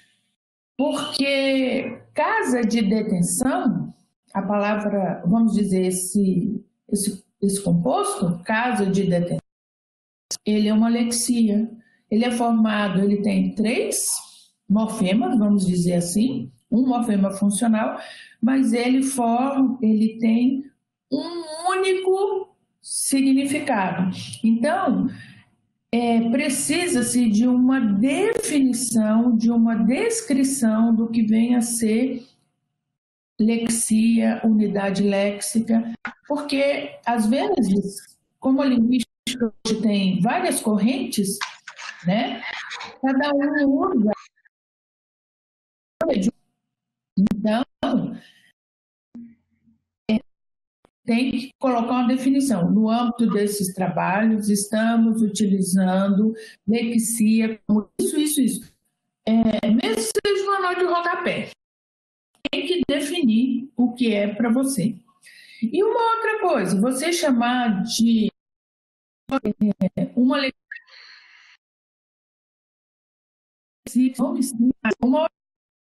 Porque casa de detenção, a palavra, vamos dizer, esse, esse, esse composto, casa de detenção, ele é uma lexia. Ele é formado, ele tem três morfemas, vamos dizer assim, um morfema funcional, mas ele forma, ele tem um único significado. Então, é, precisa-se de uma definição, de uma descrição do que vem a ser lexia, unidade léxica, porque, às vezes, como a linguística hoje tem várias correntes, né, cada um usa. Então, é, tem que colocar uma definição. No âmbito desses trabalhos, estamos utilizando lexia como isso, isso, isso. É, mesmo que seja uma nota de rodapé, tem que definir o que é para você. E uma outra coisa, você chamar de é, uma lexia, uma outra.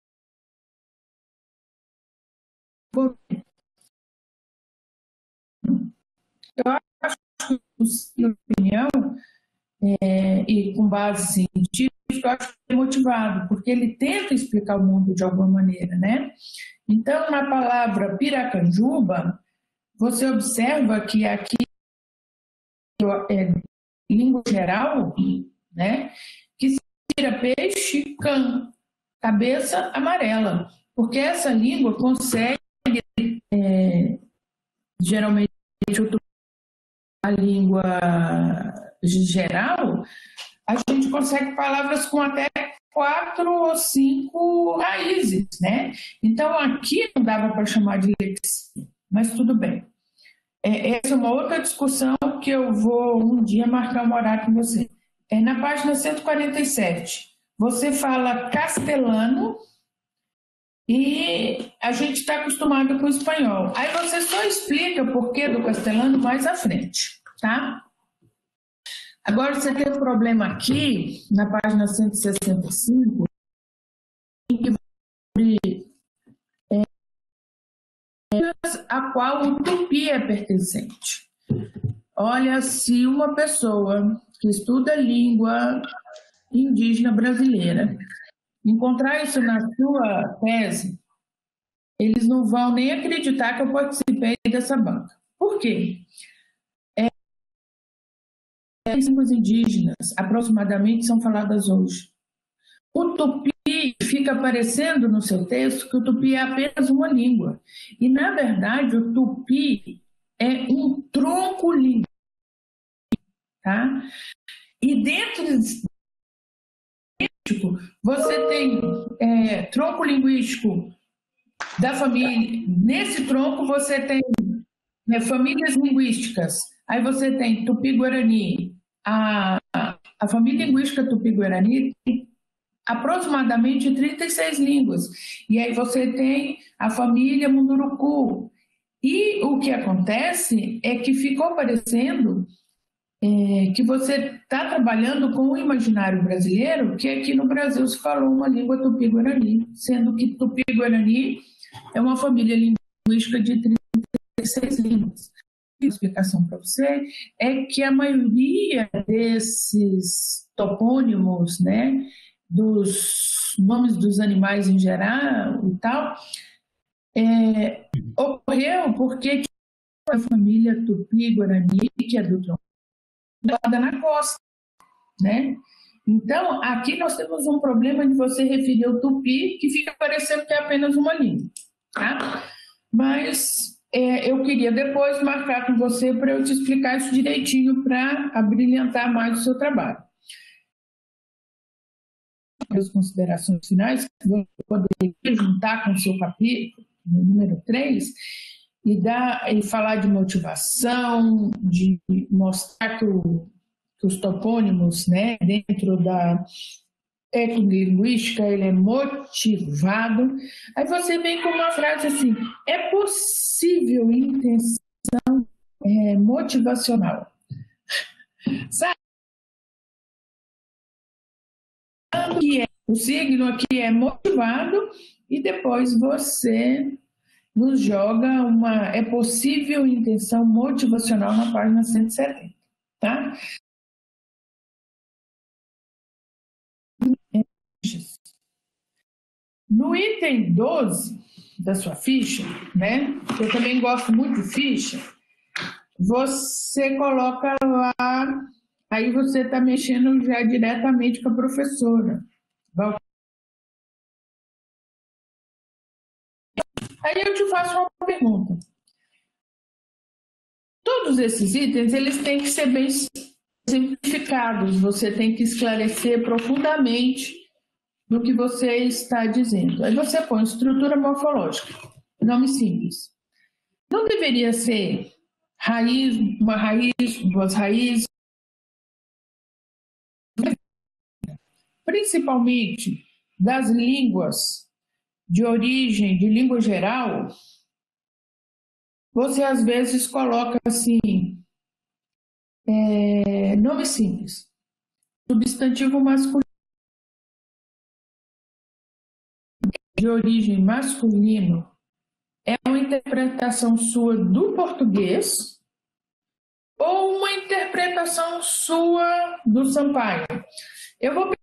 Eu acho que, na opinião, é, e com base científica, eu acho que é motivado, porque ele tenta explicar o mundo de alguma maneira, né? Então, na palavra piracanjuba, você observa que aqui é língua geral, né? Que significa peixe, can, cabeça amarela, porque essa língua consegue, é, geralmente, a língua geral, a gente consegue palavras com até quatro ou cinco raízes, né? Então, aqui não dava para chamar de lexia, mas tudo bem. É, essa é uma outra discussão que eu vou um dia marcar um horário com você. É na página cento e quarenta e sete, você fala castelano e a gente está acostumado com o espanhol. Aí você só explica o porquê do castelano mais à frente, tá? Agora você tem um problema aqui, na página cento e sessenta e cinco, em que é, a qual o tupi é pertencente. Olha, se uma pessoa que estuda língua indígena brasileira encontrar isso na sua tese, eles não vão nem acreditar que eu participei dessa banca. Por quê? É, as línguas indígenas, aproximadamente, são faladas hoje. O tupi fica aparecendo no seu texto que o tupi é apenas uma língua. E, na verdade, o tupi é um tronco linguístico. Tá? E dentro você tem é, tronco linguístico da família. Nesse tronco você tem né, famílias linguísticas. Aí você tem Tupi-Guarani. A, a família linguística Tupi-Guarani tem aproximadamente trinta e seis línguas. E aí você tem a família Munduruku. E o que acontece é que ficou parecendo é, que você está trabalhando com o imaginário brasileiro, que aqui no Brasil se falou uma língua tupi-guarani, sendo que tupi-guarani é uma família linguística de trinta e seis línguas. A explicação para você é que a maioria desses topônimos, né, dos nomes dos animais em geral e tal, é, ocorreu porque a família Tupi-Guarani, que é do tronco, na costa, né? Então, aqui nós temos um problema de você referir o tupi, que fica parecendo que é apenas uma língua, tá? Mas é, eu queria depois marcar com você para eu te explicar isso direitinho para abrilhantar mais o seu trabalho. As considerações finais, você poderia juntar com o seu capítulo, número três, e, dar, e falar de motivação, de mostrar que, o, que os topônimos, né, dentro da ecolinguística, ele é motivado. Aí você vem com uma frase assim: é possível intenção é, motivacional. Sabe? Que é, o signo aqui é motivado, e depois você nos joga uma é possível intenção motivacional na página cento e setenta, tá? No item doze da sua ficha, né? Eu também gosto muito de ficha. Você coloca lá, aí você está mexendo já diretamente com a professora. Aí eu te faço uma pergunta. Todos esses itens, eles têm que ser bem simplificados. Você tem que esclarecer profundamente do que você está dizendo. Aí você põe estrutura morfológica, nome simples. Não deveria ser raiz, uma raiz, duas raízes. Principalmente das línguas de origem, de língua geral, você às vezes coloca assim, é, nome simples, substantivo masculino, de origem masculino, é uma interpretação sua do português ou uma interpretação sua do Sampaio? Eu vou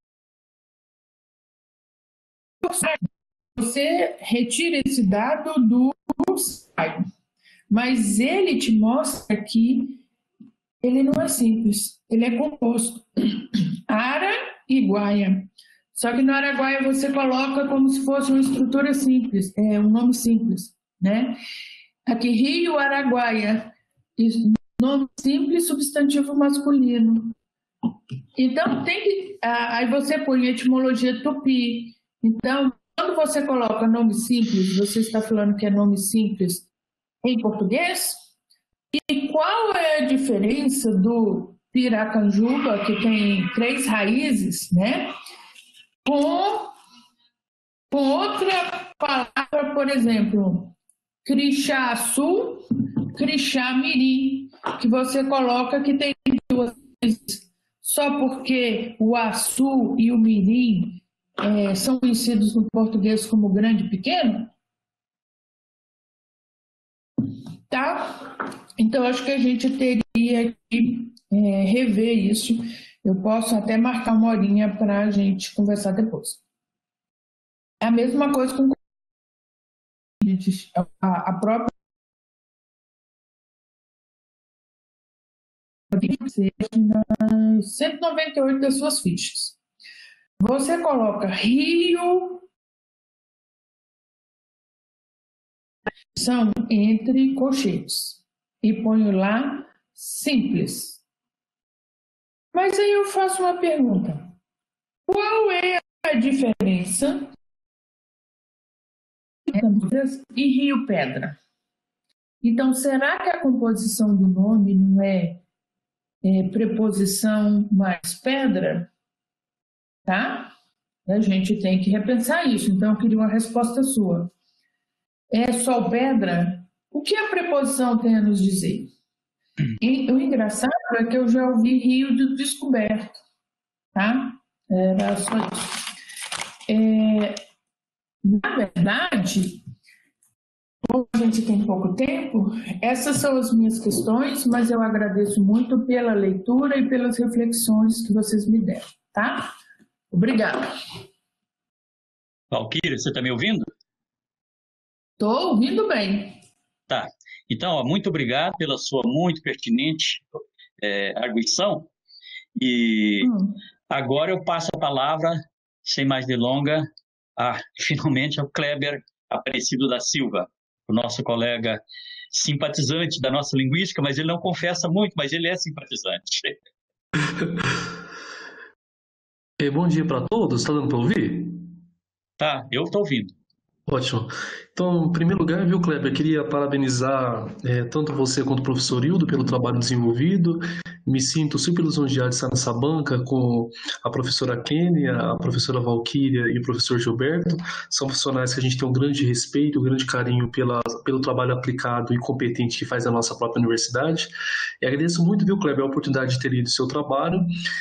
você retira esse dado do Sampaio, mas ele te mostra que ele não é simples, ele é composto. Ara e guaia. Só que no araguaia você coloca como se fosse uma estrutura simples, é um nome simples, né? Aqui, Rio Araguaia, nome simples, substantivo masculino. Então, tem que... Aí você põe etimologia tupi. Então, quando você coloca nome simples, você está falando que é nome simples em português? E qual é a diferença do Piracanjuba, que tem três raízes, né? Com, com outra palavra, por exemplo, Crixá-Sul, Crixá-Mirim, que você coloca que tem duas raízes, só porque o Açu e o Mirim é, são conhecidos no português como grande e pequeno? Tá? Então, acho que a gente teria que é, rever isso. Eu posso até marcar uma horinha para a gente conversar depois. É a mesma coisa com a, a própria cento e noventa e oito das suas fichas. Você coloca Rio são entre colchetes e ponho lá simples. Mas aí eu faço uma pergunta. Qual é a diferença e Rio Pedra? Então, será que a composição do nome não é, é preposição mais pedra? Tá? A gente tem que repensar isso. Então, eu queria uma resposta sua. É, Solpedra, o que a preposição tem a nos dizer? E o engraçado é que eu já ouvi Rio do Descoberto, tá? Era só isso. É, na verdade, como a gente tem pouco tempo, essas são as minhas questões, mas eu agradeço muito pela leitura e pelas reflexões que vocês me deram, tá? Obrigada. Valquíria, você está me ouvindo? Estou ouvindo bem. Tá. Então, ó, muito obrigado pela sua muito pertinente é, arguição. E hum. agora eu passo a palavra, sem mais delonga, a, finalmente ao Kleber Aparecido da Silva, o nosso colega simpatizante da nossa linguística, mas ele não confessa muito, mas ele é simpatizante. É, bom dia para todos, está dando para ouvir? Tá, eu estou ouvindo. Ótimo. Então, em primeiro lugar, viu, Kleber, queria parabenizar é, tanto você quanto o professor Hildo pelo trabalho desenvolvido. Me sinto super lisonjeado de estar nessa banca com a professora Kênia, a professora Valquíria e o professor Gilberto. São profissionais que a gente tem um grande respeito, um grande carinho pela, pelo trabalho aplicado e competente que faz a nossa própria universidade. E agradeço muito, viu, Kleber, a oportunidade de ter lido o seu trabalho.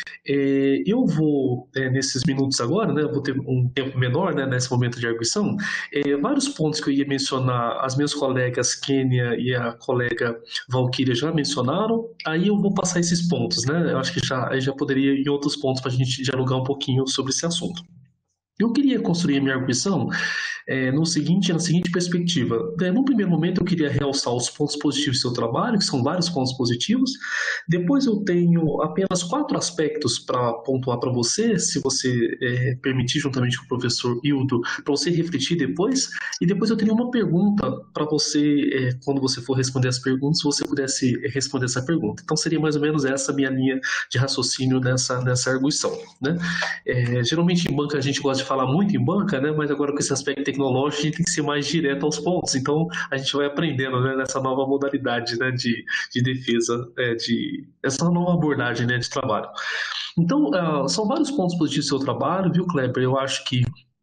É, eu vou, é, nesses minutos agora, né, vou ter um tempo menor, né, nesse momento de arguição, é, vários pontos que eu ia mencionar, as minhas colegas Kênia e a colega Valquíria já mencionaram, aí eu vou passar esses pontos, né? Eu acho que já, aí já poderia ir em outros pontos para a gente dialogar um pouquinho sobre esse assunto. Eu queria construir a minha arguição é, no seguinte, na seguinte perspectiva. É, no primeiro momento, eu queria realçar os pontos positivos do seu trabalho, que são vários pontos positivos. Depois, eu tenho apenas quatro aspectos para pontuar para você, se você é, permitir, juntamente com o professor Hildo, para você refletir depois. E depois, eu teria uma pergunta para você, é, quando você for responder as perguntas, se você pudesse responder essa pergunta. Então, seria mais ou menos essa minha linha de raciocínio nessa, nessa arguição, né? É, geralmente, em banca, a gente gosta de falar muito em banca, né? Mas agora com esse aspecto tecnológico a gente tem que ser mais direto aos pontos. Então a gente vai aprendendo, né, nessa nova modalidade, né, de, de defesa, é, de essa nova abordagem, né, de trabalho. Então uh, são vários pontos positivos do seu trabalho, viu, Kleber? Eu acho que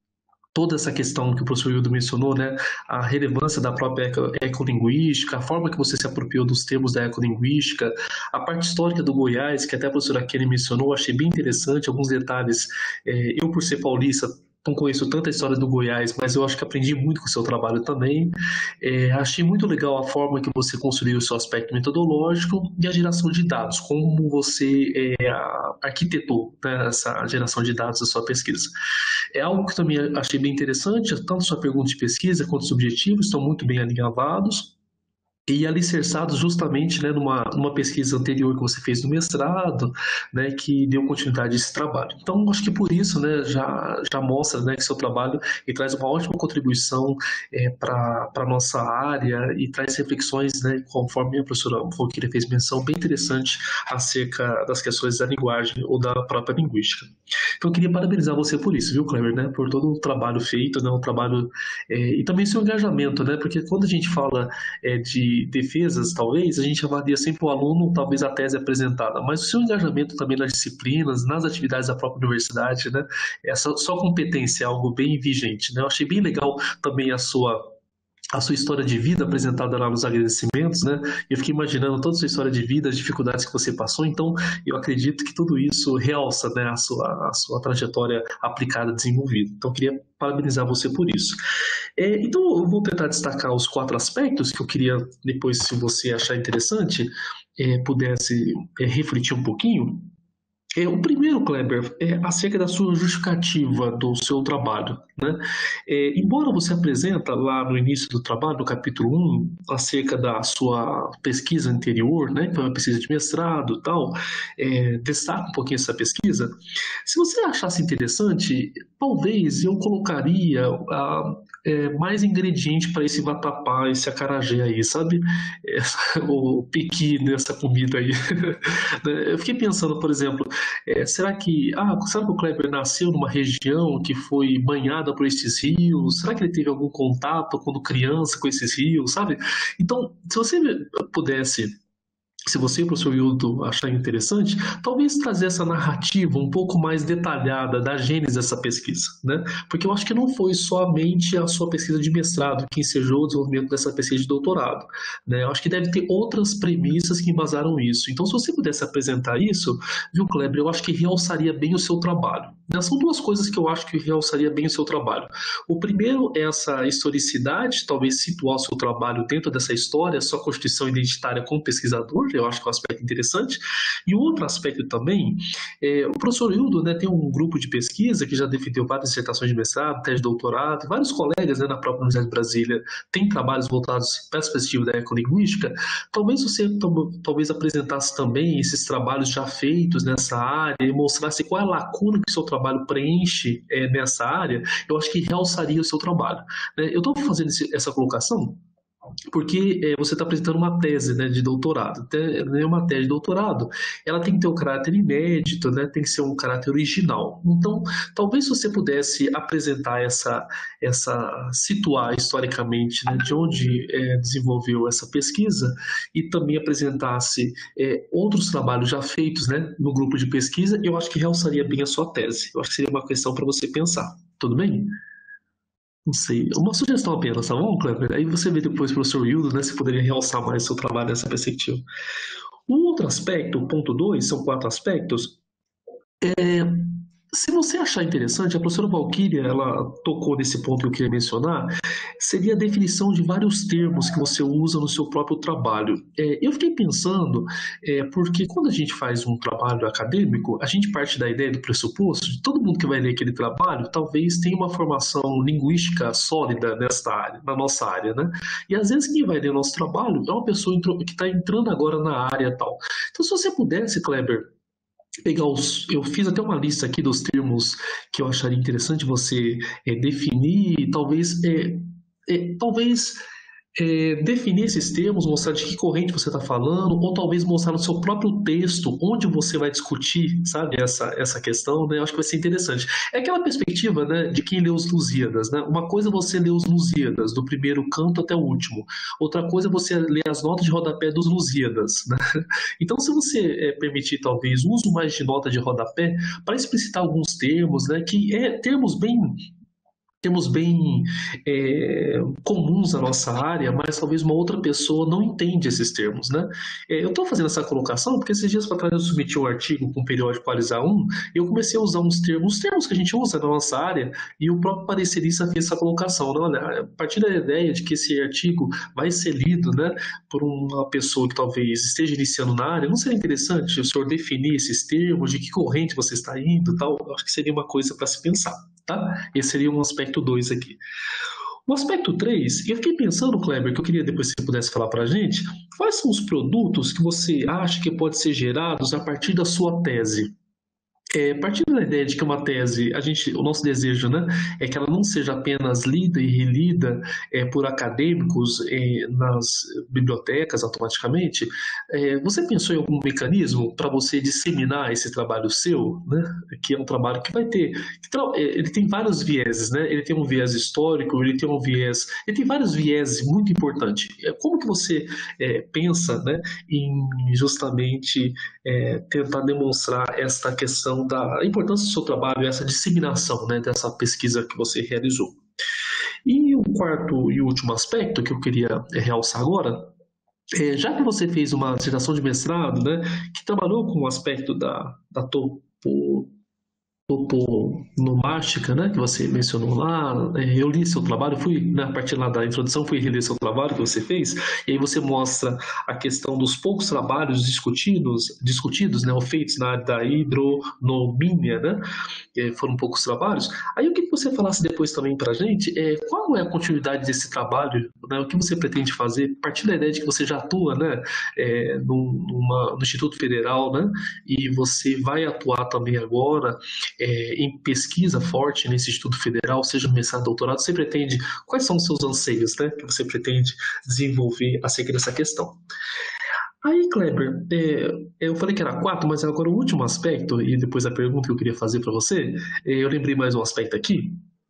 toda essa questão que o professor Hildo mencionou, né, a relevância da própria eco, ecolinguística, a forma que você se apropriou dos termos da ecolinguística, a parte histórica do Goiás, que até a professora Kelly mencionou, achei bem interessante, alguns detalhes. É, eu, por ser paulista, não conheço tanta história do Goiás, mas eu acho que aprendi muito com o seu trabalho também. É, achei muito legal a forma que você construiu o seu aspecto metodológico e a geração de dados, como você é, arquitetou, né, essa geração de dados da sua pesquisa. É algo que também achei bem interessante, tanto sua pergunta de pesquisa quanto os objetivos estão muito bem alinhavados e alicerçados justamente, né, numa, numa pesquisa anterior que você fez no mestrado, né, que deu continuidade a esse trabalho. Então, acho que por isso, né, já, já mostra, né, que seu trabalho ele traz uma ótima contribuição é, para a nossa área e traz reflexões, né, conforme a professora Valquíria fez menção, bem interessante acerca das questões da linguagem ou da própria linguística. Então, eu queria parabenizar você por isso, viu, Kleber, né, por todo o trabalho feito, né, o trabalho é, e também seu engajamento, né, porque quando a gente fala é, de defesas, talvez, a gente avalia sempre o aluno, talvez a tese apresentada, mas o seu engajamento também nas disciplinas, nas atividades da própria universidade, né? Essa só competência é algo bem vigente, né? Eu achei bem legal também a sua a sua história de vida apresentada lá nos agradecimentos, né? Eu fiquei imaginando toda a sua história de vida, as dificuldades que você passou, então eu acredito que tudo isso realça, né, a sua, a sua trajetória aplicada, desenvolvida. Então eu queria parabenizar você por isso. É, então eu vou tentar destacar os quatro aspectos que eu queria, depois, se você achar interessante, é, pudesse é, refletir um pouquinho. É, o primeiro, Kleber, é acerca da sua justificativa do seu trabalho, né? É, embora você apresenta lá no início do trabalho, no capítulo um, acerca da sua pesquisa anterior, né, que foi uma pesquisa de mestrado e tal, é, destaca um pouquinho essa pesquisa. Se você achasse interessante, talvez eu colocaria a, é, mais ingrediente para esse vatapá, esse acarajé aí, sabe? É, o piqui nessa comida aí. Eu fiquei pensando, por exemplo, É, será que, ah, será que o Kleber nasceu numa região que foi banhada por esses rios? Será que ele teve algum contato quando criança com esses rios, sabe? Então, se você pudesse se você e o professor Hildo achar interessante, talvez trazer essa narrativa um pouco mais detalhada da gênese dessa pesquisa, né? Porque eu acho que não foi somente a sua pesquisa de mestrado que ensejou o desenvolvimento dessa pesquisa de doutorado, né? Eu acho que deve ter outras premissas que embasaram isso. Então, se você pudesse apresentar isso, viu, Kleber, eu acho que realçaria bem o seu trabalho. São duas coisas que eu acho que realçaria bem o seu trabalho. O primeiro é essa historicidade, talvez situar o seu trabalho dentro dessa história, a sua constituição identitária como pesquisador, eu acho que é um aspecto interessante. E o outro aspecto também, é, o professor Hildo, né, tem um grupo de pesquisa que já defendeu várias dissertações de mestrado, tese de doutorado, vários colegas, né, na própria Universidade de Brasília têm trabalhos voltados para a perspectiva da ecolinguística. Talvez você talvez apresentasse também esses trabalhos já feitos nessa área e mostrasse qual é a lacuna que o seu trabalho preenche é, nessa área. Eu acho que realçaria o seu trabalho, né? Eu estou fazendo esse, essa colocação porque é, você está apresentando uma tese, né, de doutorado. Uma tese de doutorado, ela tem que ter um caráter inédito, né, tem que ser um caráter original. Então, talvez você pudesse apresentar essa, essa situar historicamente, né, de onde é, desenvolveu essa pesquisa e também apresentasse é, outros trabalhos já feitos, né, no grupo de pesquisa. Eu acho que realçaria bem a sua tese. Eu acho que seria uma questão para você pensar. Tudo bem? Não sei, uma sugestão apenas, tá bom, Kleber? Aí você vê depois, professor Hildo, né, se poderia realçar mais seu trabalho nessa perspectiva. Um outro aspecto, o ponto dois, são quatro aspectos. É, se você achar interessante, a professora Valquíria, ela tocou nesse ponto que eu queria mencionar, seria a definição de vários termos que você usa no seu próprio trabalho. É, eu fiquei pensando, é, porque quando a gente faz um trabalho acadêmico, a gente parte da ideia, do pressuposto, de todo mundo que vai ler aquele trabalho, talvez tenha uma formação linguística sólida nesta área, na nossa área, né? E às vezes quem vai ler o nosso trabalho é uma pessoa que está entrando agora na área e tal. Então, se você pudesse, Kleber, pegar os, eu fiz até uma lista aqui dos termos que eu acharia interessante você é, definir, talvez, é, é, talvez é, definir esses termos, mostrar de que corrente você está falando, ou talvez mostrar no seu próprio texto onde você vai discutir, sabe, essa, essa questão, né? Eu acho que vai ser interessante. É aquela perspectiva, né, de quem lê os Lusíadas, né? Uma coisa é você ler os Lusíadas, do primeiro canto até o último. Outra coisa é você ler as notas de rodapé dos Lusíadas, né? Então, se você é, permitir, talvez, o uso mais de nota de rodapé para explicitar alguns termos, né, que é termos bem... termos bem é, comuns na nossa área, mas talvez uma outra pessoa não entende esses termos, né? É, eu estou fazendo essa colocação porque esses dias para trás eu submeti um artigo com o periódico Qualizar um e eu comecei a usar uns termos, os termos que a gente usa na nossa área, e o próprio parecerista fez essa colocação, né? Olha, a partir da ideia de que esse artigo vai ser lido, né, por uma pessoa que talvez esteja iniciando na área, não seria interessante o senhor definir esses termos, de que corrente você está indo, tal? Eu acho que seria uma coisa para se pensar. Tá? Esse seria um aspecto dois aqui. O aspecto três, eu fiquei pensando, Kleber, que eu queria depois que você pudesse falar para a gente, quais são os produtos que você acha que podem ser gerados a partir da sua tese? É, partindo da ideia de que uma tese, a gente, o nosso desejo, né, é que ela não seja apenas lida e relida é, por acadêmicos é, nas bibliotecas automaticamente, é, você pensou em algum mecanismo para você disseminar esse trabalho seu, né, que é um trabalho que vai ter, que ele tem vários vieses, né, ele tem um viés histórico, ele tem um viés, ele tem vários vieses muito importantes. Como que você é, pensa, né, em justamente é, tentar demonstrar esta questão da importância do seu trabalho, essa disseminação, né, dessa pesquisa que você realizou? E o quarto e último aspecto que eu queria realçar agora, é, já que você fez uma dissertação de mestrado, né, que trabalhou com o aspecto da, da topo, toponomástica, né, que você mencionou lá, eu li seu trabalho, fui, na né, partir lá da introdução, fui reler seu trabalho que você fez, e aí você mostra a questão dos poucos trabalhos discutidos, discutidos, né, ou feitos na área da hidronomia, né, foram poucos trabalhos. Aí eu queria que você falasse depois também para a gente, é, qual é a continuidade desse trabalho, né, o que você pretende fazer, a partir da ideia de que você já atua, né, é, numa, no Instituto Federal, né, e você vai atuar também agora É, em pesquisa forte nesse Instituto Federal, seja no mestrado, doutorado, você pretende, quais são os seus anseios, né, que você pretende desenvolver acerca dessa questão? Aí, Kleber, é, eu falei que era quatro, mas agora o último aspecto, e depois a pergunta que eu queria fazer para você, é, eu lembrei mais um aspecto aqui,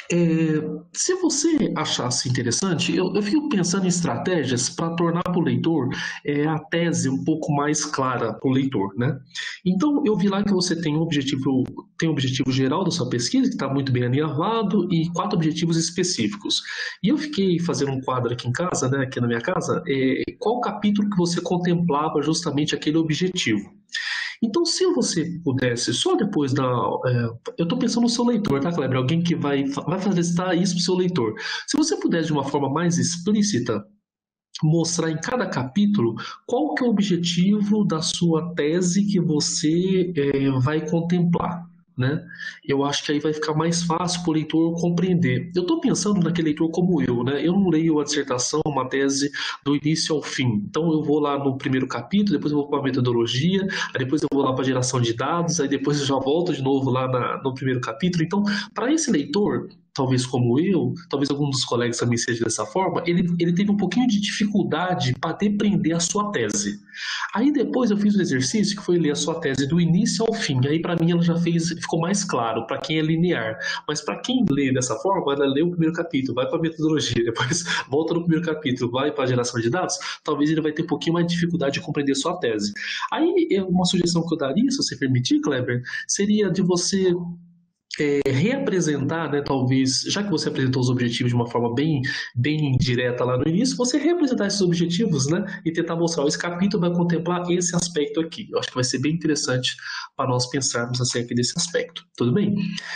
É, se você achasse interessante, eu, eu fico pensando em estratégias para tornar para o leitor é, a tese um pouco mais clara para o leitor, né? Então, eu vi lá que você tem um objetivo, tem um objetivo geral da sua pesquisa, que está muito bem alinhavado, e quatro objetivos específicos. E eu fiquei fazendo um quadro aqui em casa, né, aqui na minha casa, é, qual capítulo que você contemplava justamente aquele objetivo. Então, se você pudesse, só depois da... É, eu estou pensando no seu leitor, tá, Kleber? Alguém que vai, vai fazer isso para o seu leitor. Se você pudesse, de uma forma mais explícita, mostrar em cada capítulo qual que é o objetivo da sua tese que você é, vai contemplar, né? Eu acho que aí vai ficar mais fácil para o leitor compreender. Eu estou pensando naquele leitor como eu, né? Eu não leio a dissertação, uma tese do início ao fim. Então eu vou lá no primeiro capítulo, depois eu vou para a metodologia, aí depois eu vou lá para a geração de dados, aí depois eu já volto de novo lá na, no primeiro capítulo. Então, para esse leitor, talvez como eu, talvez algum dos colegas também seja dessa forma, ele, ele teve um pouquinho de dificuldade para depreender a sua tese. Aí depois eu fiz um exercício que foi ler a sua tese do início ao fim. Aí para mim ela já fez, ficou mais claro para quem é linear. Mas para quem lê dessa forma, ela lê o primeiro capítulo, vai para a metodologia, depois volta no primeiro capítulo, vai para a geração de dados, talvez ele vai ter um pouquinho mais de dificuldade de compreender a sua tese. Aí uma sugestão que eu daria, se você permitir, Kleber, seria de você É, reapresentar, né, talvez, já que você apresentou os objetivos de uma forma bem, bem direta lá no início, você reapresentar esses objetivos, né, e tentar mostrar, esse capítulo vai contemplar esse aspecto aqui. Eu acho que vai ser bem interessante para nós pensarmos acerca desse aspecto. Tudo bem?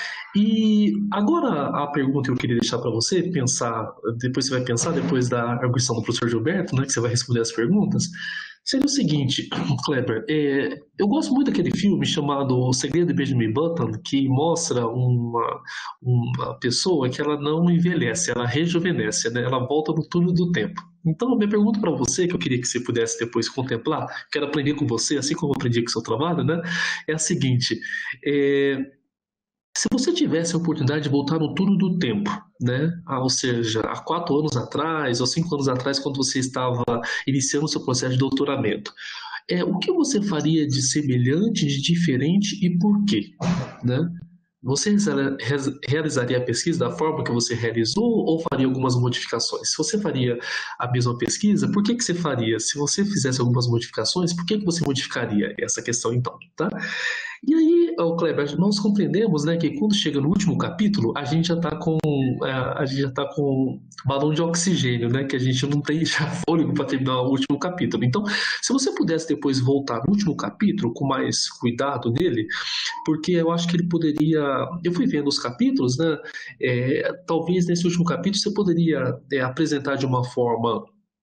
E agora a pergunta que eu queria deixar para você pensar, depois você vai pensar, depois da arguição do professor Gilberto, né, que você vai responder as perguntas, seria o seguinte, Kleber, é, eu gosto muito daquele filme chamado O Segredo de Benjamin Button, que mostra uma, uma pessoa que ela não envelhece, ela rejuvenesce, né? Ela volta no túnel do tempo. Então, a minha pergunta para você, que eu queria que você pudesse depois contemplar, quero aprender com você, assim como eu aprendi com o seu trabalho, né? É a seguinte, é, se você tivesse a oportunidade de voltar no túnel do tempo, né? Ah, ou seja, há quatro anos atrás ou cinco anos atrás, quando você estava iniciando o seu processo de doutoramento, é, o que você faria de semelhante, de diferente e por quê, né? Você realizaria a pesquisa da forma que você realizou ou faria algumas modificações? Se você faria a mesma pesquisa, por que que você faria? Se você fizesse algumas modificações, por que que você modificaria essa questão então, tá? E aí, oh, Kleber, nós compreendemos, né, que quando chega no último capítulo, a gente já está com a gente já tá com balão de oxigênio, né, que a gente não tem já fôlego para terminar o último capítulo. Então, se você pudesse depois voltar no último capítulo com mais cuidado nele, porque eu acho que ele poderia, eu fui vendo os capítulos, né, é, talvez nesse último capítulo você poderia é, apresentar de uma forma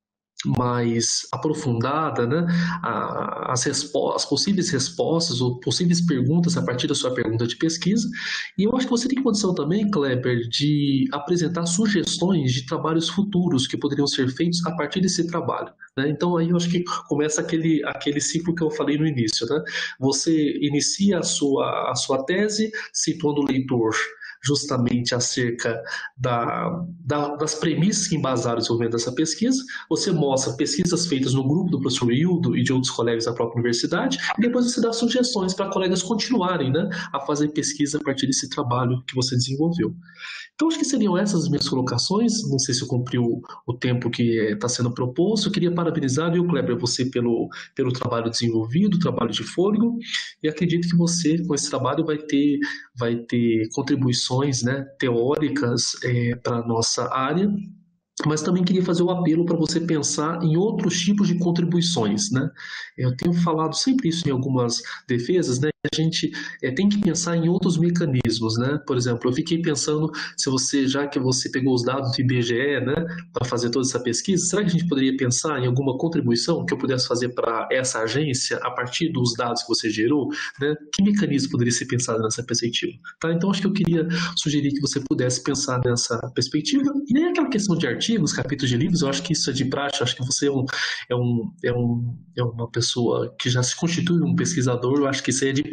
mais aprofundada, né, as, as possíveis respostas ou possíveis perguntas a partir da sua pergunta de pesquisa. E eu acho que você tem condição também, Kleber, de apresentar sugestões de trabalhos futuros que poderiam ser feitos a partir desse trabalho, né? Então aí eu acho que começa aquele, aquele ciclo que eu falei no início, né? Você inicia a sua, a sua tese situando o leitor justamente acerca da, da, das premissas que embasaram o desenvolvimento dessa pesquisa. Você mostra pesquisas feitas no grupo do professor Hildo e de outros colegas da própria universidade, e depois você dá sugestões para colegas continuarem, né, a fazer pesquisa a partir desse trabalho que você desenvolveu. Então, acho que seriam essas as minhas colocações. Não sei se eu cumpri o, o tempo que está sendo proposto. Eu queria parabenizar, viu, Kleber, você pelo, pelo trabalho desenvolvido, trabalho de fôlego, e acredito que você, com esse trabalho, vai ter, vai ter contribuições, né, teóricas é, para a nossa área, mas também queria fazer o apelo para você pensar em outros tipos de contribuições, né? Eu tenho falado sempre isso em algumas defesas, né? A gente é, tem que pensar em outros mecanismos, né? Por exemplo, eu fiquei pensando, se você, já que você pegou os dados do I B G E, né, para fazer toda essa pesquisa, será que a gente poderia pensar em alguma contribuição que eu pudesse fazer para essa agência a partir dos dados que você gerou, né? Que mecanismo poderia ser pensado nessa perspectiva? Tá? Então, acho que eu queria sugerir que você pudesse pensar nessa perspectiva, e nem aquela questão de artigos, capítulos de livros, eu acho que isso é de praxe, eu acho que você é, um, é, um, é, um, é uma pessoa que já se constitui um pesquisador, eu acho que isso é de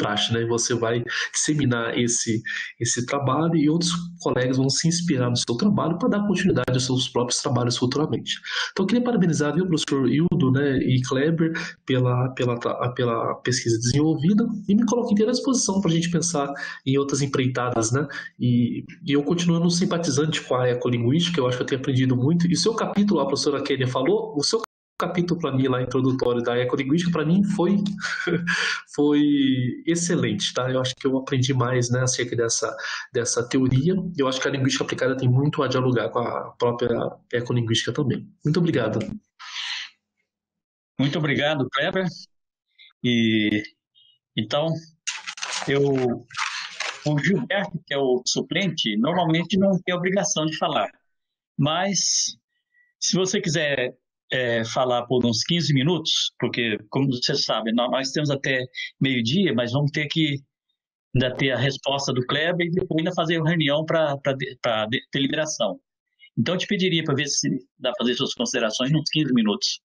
praxe, né? Você vai disseminar esse, esse trabalho e outros colegas vão se inspirar no seu trabalho para dar continuidade aos seus próprios trabalhos futuramente. Então, eu queria parabenizar, viu, professor Hildo, né, e Kleber pela, pela, pela pesquisa desenvolvida e me coloco inteira à disposição para a gente pensar em outras empreitadas, né? E, e eu continuando simpatizante com a ecolinguística, eu acho que eu tenho aprendido muito. E o seu capítulo, a professora Kênia falou, o seu capítulo para mim lá introdutório da ecolinguística para mim foi foi excelente, tá? Eu acho que eu aprendi mais, né, acerca dessa dessa teoria. Eu acho que a linguística aplicada tem muito a dialogar com a própria ecolinguística também. Muito obrigado. Muito obrigado, Kleber. E então eu o Gilberto, que é o suplente, normalmente não tem obrigação de falar, mas se você quiser É, falar por uns quinze minutos, porque, como você sabe, nós, nós temos até meio-dia, mas vamos ter que ainda ter a resposta do Kleber e depois ainda fazer uma reunião para deliberação. Então, eu te pediria para ver se dá para fazer suas considerações nos quinze minutos.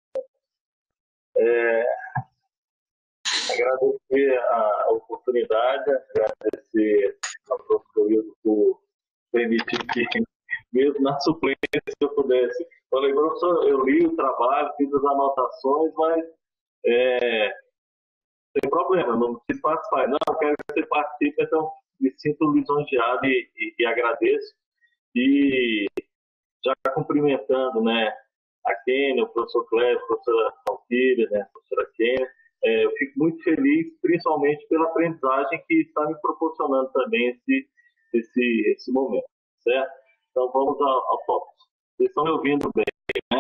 É, agradecer a oportunidade, agradecer ao professor Hildo por permitir que, mesmo na suplência, eu pudesse. Falei, professor, eu li o trabalho, fiz as anotações, mas é, sem problema, não preciso participar. Não, eu quero que você participe, então me sinto lisonjeado e, e, e agradeço. E já cumprimentando, né, a Kênia, o professor Kleber, a professora Valquíria, né, a professora Kênia, é, eu fico muito feliz, principalmente pela aprendizagem que está me proporcionando também esse, esse, esse momento, certo? Então vamos ao, ao tópico. Vocês estão me ouvindo bem, né?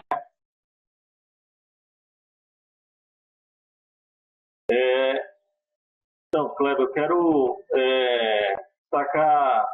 É, então, Kleber, eu quero é, destacar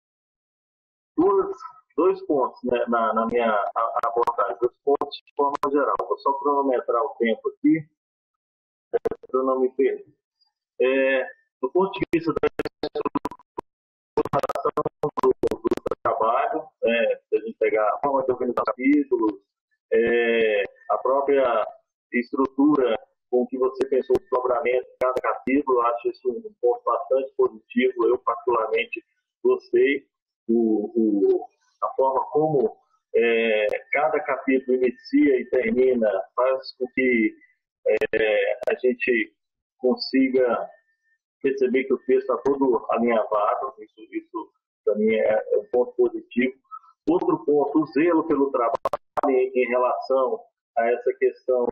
duas, dois pontos, né, na, na minha abordagem, dois pontos de forma geral. Vou só cronometrar o tempo aqui, para eu não me perder. É, do ponto de vista da estruturação do, do trabalho, é, se a gente pegar a forma de organizar capítulos, é, a própria estrutura com que você pensou o desdobramento de cada capítulo, eu acho isso um ponto bastante positivo. Eu, particularmente, gostei. O, o, a forma como é, cada capítulo inicia e termina faz com que é, a gente consiga perceber que o texto está todo alinhavado. Isso, isso para mim, é, é um ponto positivo. Outro ponto, o zelo pelo trabalho em, em relação a essa questão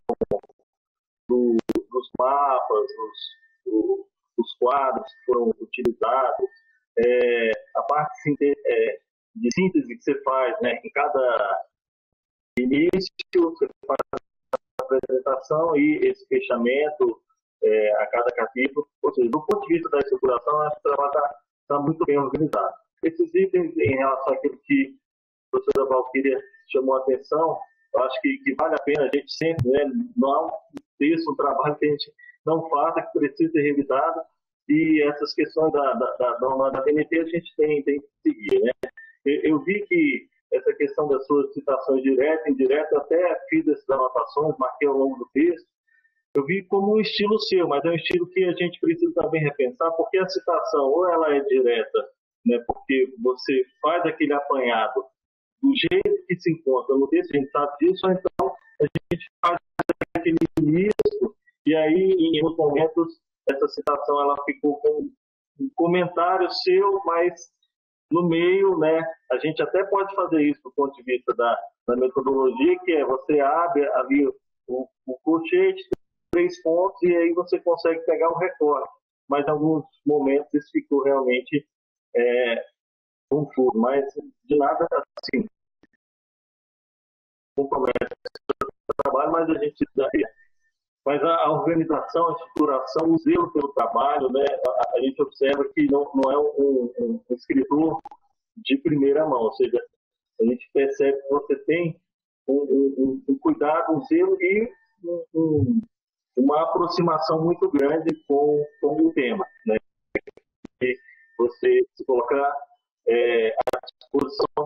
do, dos mapas, dos, do, dos quadros que foram utilizados, é, a parte é, de síntese que você faz, né, em cada início, você faz a apresentação e esse fechamento é, a cada capítulo. Ou seja, do ponto de vista da estruturação, acho que o trabalho está tá muito bem organizado. Esses itens, em relação àquilo que a professora Valquíria chamou a atenção, eu acho que, que vale a pena a gente sempre, né, não há um texto, um trabalho que a gente não faça, que precisa ser revisado, e essas questões da, da, da, da, da B N T a gente tem, tem que seguir, né? Eu, eu vi que essa questão das suas citações diretas e indiretas, até fiz essas anotações, marquei ao longo do texto, eu vi como um estilo seu, mas é um estilo que a gente precisa também repensar, porque a citação, ou ela é direta, né, porque você faz aquele apanhado do jeito que se encontra no texto, a gente sabe disso, ou então a gente faz aquele início, e aí, em alguns momentos, essa citação ela ficou com um comentário seu, mas no meio, né, a gente até pode fazer isso do ponto de vista da, da metodologia, que é você abre ali o, o colchete, três pontos, e aí você consegue pegar um recorte. Mas em alguns momentos isso ficou realmente é, confuso, mas de nada assim, compromete o trabalho, mas a gente daria. Mas a, a organização, a estruturação, o zelo pelo trabalho, né, a, a gente observa que não, não é um, um, um escritor de primeira mão, ou seja, a gente percebe que você tem um, um, um cuidado, um zelo e um, um, uma aproximação muito grande com, com o tema, né? E você se colocar é, à disposição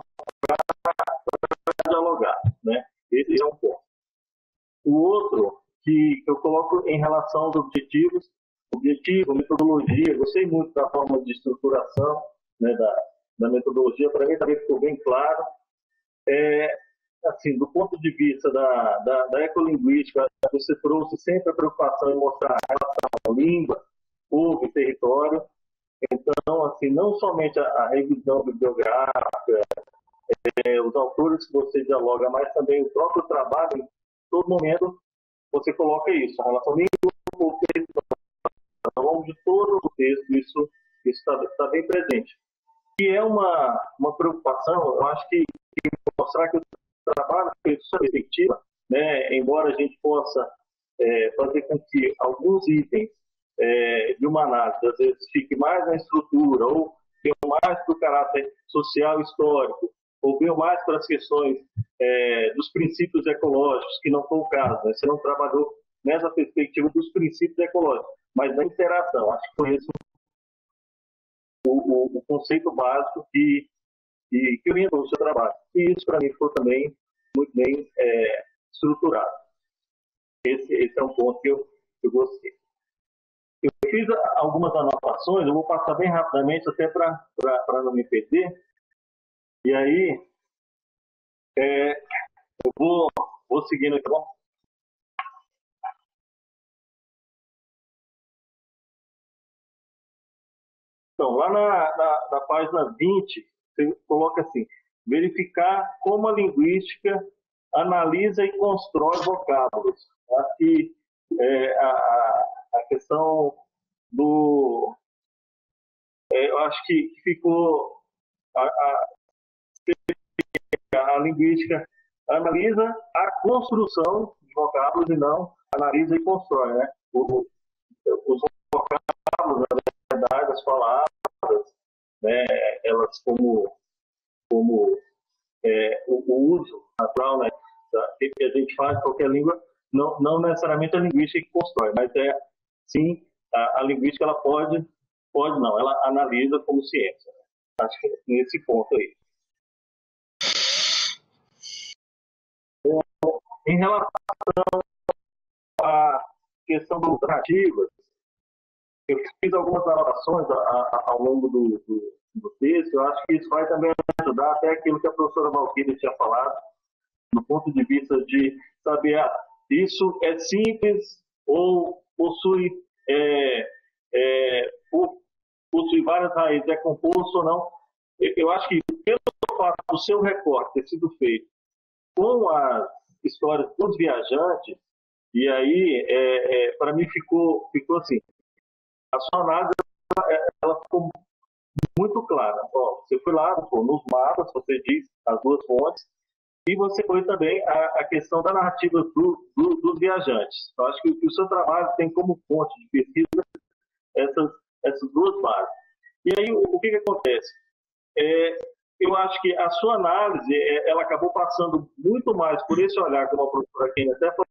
para dialogar, né? Esse é um ponto. O outro que eu coloco em relação aos objetivos, objetivo, metodologia, gostei muito da forma de estruturação, né, da, da metodologia, para mim também ficou bem claro. É, assim, do ponto de vista da, da, da ecolinguística, você trouxe sempre a preocupação em mostrar a relação à língua, povo e território. Então, assim, não somente a, a revisão bibliográfica, é, os autores que você dialoga, mas também o próprio trabalho, em todo momento você coloca isso, a relação língua, povo e território. Ao longo de todo o texto, isso está tá bem presente. E é uma, uma preocupação, eu acho que, que mostrar que o trabalho feito sob perspectiva, né, embora a gente possa é, fazer com que alguns itens é, de uma análise, às vezes, fique mais na estrutura, ou venham mais para o caráter social e histórico, ou venham mais para as questões é, dos princípios ecológicos, que não foi o caso, né? Você não trabalhou nessa perspectiva dos princípios ecológicos, mas da interação. Acho que foi esse o, o, o conceito básico que, que, que orientou o seu trabalho. E isso, para mim, ficou também muito bem é, estruturado. Esse, esse é um ponto que eu, que eu gostei. Eu fiz algumas anotações, eu vou passar bem rapidamente, até para não me perder. E aí, é, eu vou, vou seguindo aqui, bom? Então, lá na, na, na página vinte, você coloca assim, verificar como a linguística analisa e constrói vocábulos. Aqui, é, a, a questão do... É, eu acho que ficou... A, a, a linguística analisa a construção de vocábulos e não analisa e constrói, né? O, os vocábulos, na verdade, as palavras, né, elas como, como é, o, o uso natural, né, que a gente faz em qualquer língua, não, não necessariamente a linguística que constrói, mas é, sim, a, a linguística ela pode, pode não, ela analisa como ciência. Né? Acho que é nesse ponto aí. Em relação à questão das narrativas, eu fiz algumas anotações a, a, ao longo do, do, do texto. Eu acho que isso vai também ajudar até aquilo que a professora Valquíria tinha falado, do ponto de vista de saber, ah, isso é simples ou possui, é, é, possui várias raízes, é composto ou não. Eu acho que pelo fato do seu recorte ter sido feito com as histórias dos viajantes, e aí, é, é, para mim, ficou, ficou assim, a sua análise, ela, ela ficou muito clara. Bom, você foi lá, pô, nos mapas, você diz as duas fontes, e você foi também a, a questão da narrativa do, do, dos viajantes. Eu acho que, que o seu trabalho tem como fonte de pesquisa essas, essas duas bases. E aí, o, o que, que acontece? É, eu acho que a sua análise, ela acabou passando muito mais por esse olhar, como a professora Kênia até falou.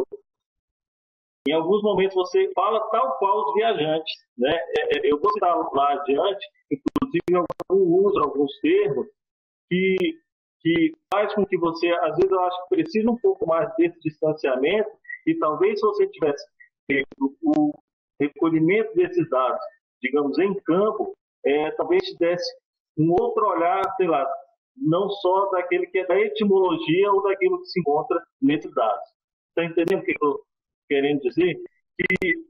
Em alguns momentos você fala tal qual os viajantes, né? Eu vou citar lá adiante, inclusive algum uso, alguns termos, que, que faz com que você, às vezes eu acho que precisa um pouco mais desse distanciamento, e talvez se você tivesse feito o recolhimento desses dados, digamos, em campo, é, talvez te desse um outro olhar, sei lá, não só daquele que é da etimologia ou daquilo que se encontra nesses dados. Está entendendo o que eu estou querendo dizer? Que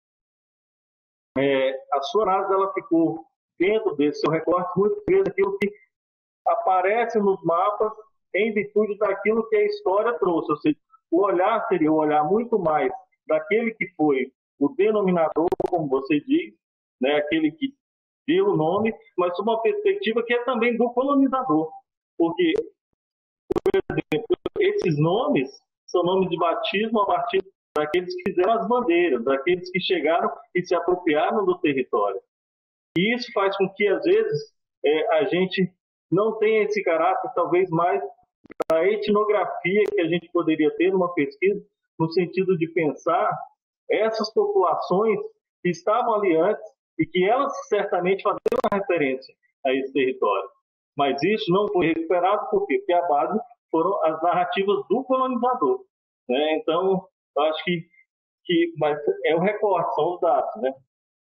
é, a sua análise ela ficou dentro desse seu recorte muito preso daquilo que aparece nos mapas em virtude daquilo que a história trouxe. Ou seja, o olhar seria um olhar muito mais daquele que foi o denominador, como você diz, né, aquele que deu o nome, mas sob uma perspectiva que é também do colonizador. Porque, por exemplo, esses nomes são nomes de batismo a partir daqueles que fizeram as bandeiras, daqueles que chegaram e se apropriaram do território. E isso faz com que, às vezes, é, a gente não tenha esse caráter, talvez, mais da etnografia que a gente poderia ter numa pesquisa, no sentido de pensar essas populações que estavam ali antes e que elas certamente faziam uma referência a esse território. Mas isso não foi recuperado por quê? Porque a base foram as narrativas do colonizador. Né? Então, eu acho que que, mas é o recorte, são os dados, né?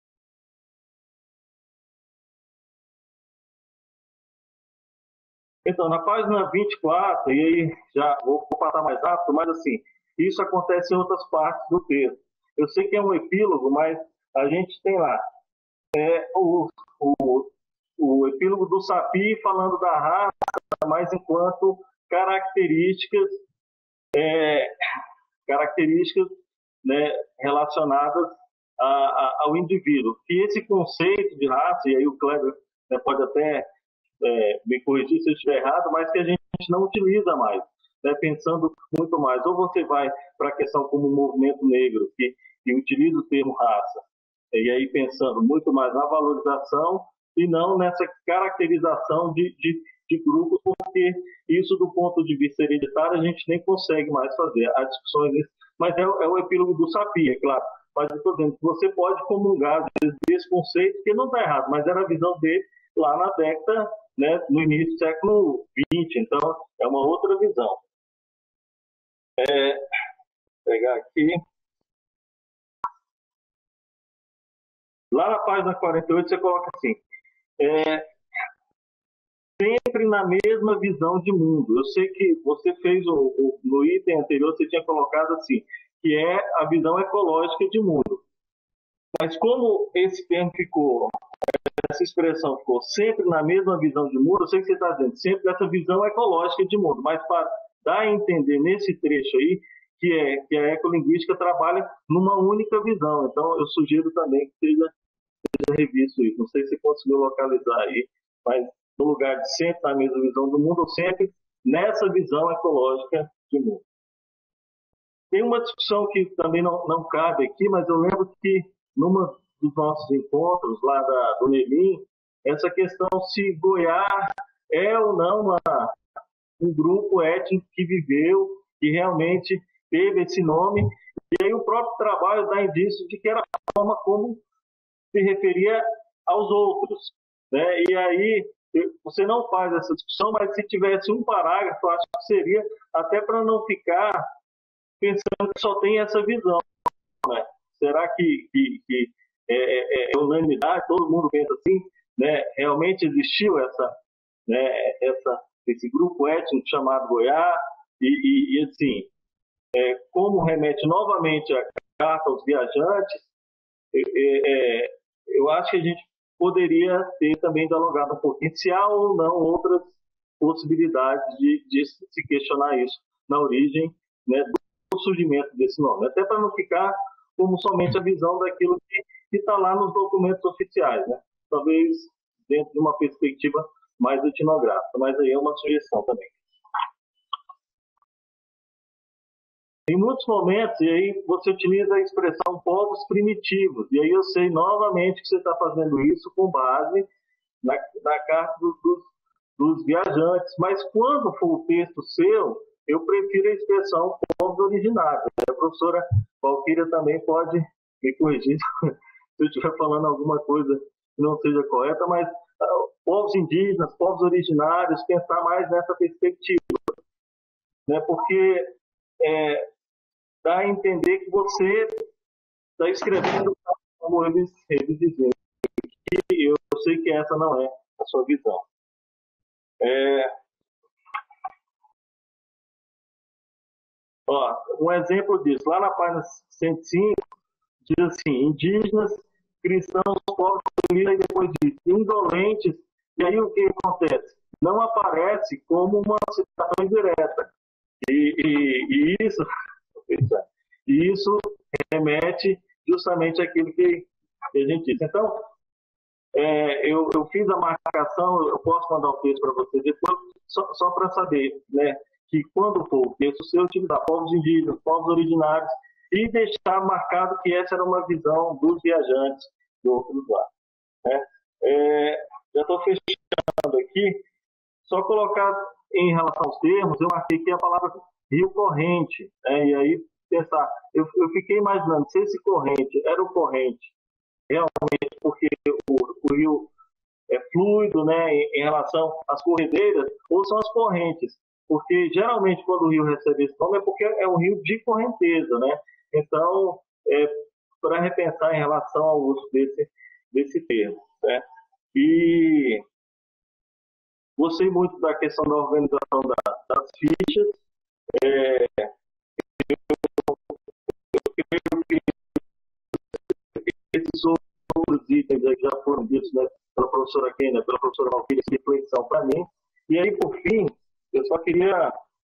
Então, na página vinte e quatro, e aí já vou passar mais rápido, mas assim, isso acontece em outras partes do texto. Eu sei que é um epílogo, mas a gente tem lá é, o, o, o epílogo do Sapir falando da raça, mas enquanto características, é, características né, relacionadas a, a, ao indivíduo. E esse conceito de raça, e aí o Kleber né, pode até é, me corrigir se eu estiver errado, mas que a gente não utiliza mais, né, pensando muito mais. Ou você vai para a questão como o movimento negro, que, que utiliza o termo raça, e aí pensando muito mais na valorização e não nessa caracterização de, de, de grupos, porque isso do ponto de vista hereditário a gente nem consegue mais fazer. Há discussões, mas é, é o epílogo do Sapir, é claro. Mas eu estou dizendo que você pode comungar desse conceito, que não está errado, mas era a visão dele lá na década, né, no início do século vinte, então é uma outra visão. É, vou pegar aqui. Lá na página quarenta e oito você coloca assim, é, sempre na mesma visão de mundo. Eu sei que você fez, o, o, no item anterior, você tinha colocado assim, que é a visão ecológica de mundo. Mas como esse termo ficou, essa expressão ficou sempre na mesma visão de mundo, eu sei que você está dizendo, sempre nessa visão ecológica de mundo, mas para dar a entender nesse trecho aí, que, é, que a ecolinguística trabalha numa única visão. Então, eu sugiro também que seja, seja revisto isso. Não sei se conseguiu localizar aí, mas no lugar de sempre na mesma visão do mundo, ou sempre nessa visão ecológica de mundo. Tem uma discussão que também não, não cabe aqui, mas eu lembro que numa dos nossos encontros lá da, do Nelim, essa questão se Goiás é ou não uma, um grupo étnico que viveu, que realmente teve esse nome, e aí o próprio trabalho dá indício de que era a forma como se referia aos outros, né? E aí você não faz essa discussão, mas se tivesse um parágrafo, eu acho que seria até para não ficar pensando que só tem essa visão, né? Será que, que, que é, é, é unanimidade, todo mundo pensa assim, né? Realmente existiu essa, né, essa, esse grupo étnico chamado Goiás, e, e, e assim, é, como remete novamente a carta aos viajantes, é, é, eu acho que a gente poderia ter também dialogado um pouquinho se há ou não outras possibilidades de, de se questionar isso na origem, né, do surgimento desse nome, até para não ficar como somente a visão daquilo que está lá nos documentos oficiais, né? Talvez dentro de uma perspectiva mais etnográfica, mas aí é uma sugestão também. Em muitos momentos, e aí você utiliza a expressão povos primitivos, e aí eu sei novamente que você está fazendo isso com base na, na carta do, dos, dos viajantes, mas quando for o texto seu, eu prefiro a expressão povos originários. A professora Valquíria também pode me corrigir se eu estiver falando alguma coisa que não seja correta, mas uh, povos indígenas, povos originários, pensar mais nessa perspectiva, né? Porque é, dá a entender que você está escrevendo como eles, eles dizem. E eu sei que essa não é a sua visão. É, ó, um exemplo disso, lá na página cento e cinco, diz assim, indígenas, cristãos, povos, família, e depois diz, indolentes, e aí o que acontece? Não aparece como uma citação indireta. E, e, e isso... E isso remete justamente àquilo que a gente disse. Então, é, eu, eu fiz a marcação, eu posso mandar um texto para você depois, só, só para saber, né, que quando for o texto, se eu utilizar povos indígenas, povos originários, e deixar marcado que essa era uma visão dos viajantes do outro lugar. Né? É, já estou fechando aqui, só colocar em relação aos termos, eu marquei aqui a palavra rio corrente, né? E aí pensar, eu, eu fiquei imaginando se esse corrente era o corrente realmente porque o, o rio é fluido, né, em, em relação às corredeiras, ou são as correntes, porque geralmente quando o rio recebe esse nome é porque é um rio de correnteza, né? Então é, para repensar em relação ao uso desse, desse termo. Né? E gostei muito da questão da organização da, das fichas. É, eu creio que esses outros itens aí já foram ditos, né, pela professora Kênia, pela professora Valquíria, reflexão para mim. E aí, por fim, eu só queria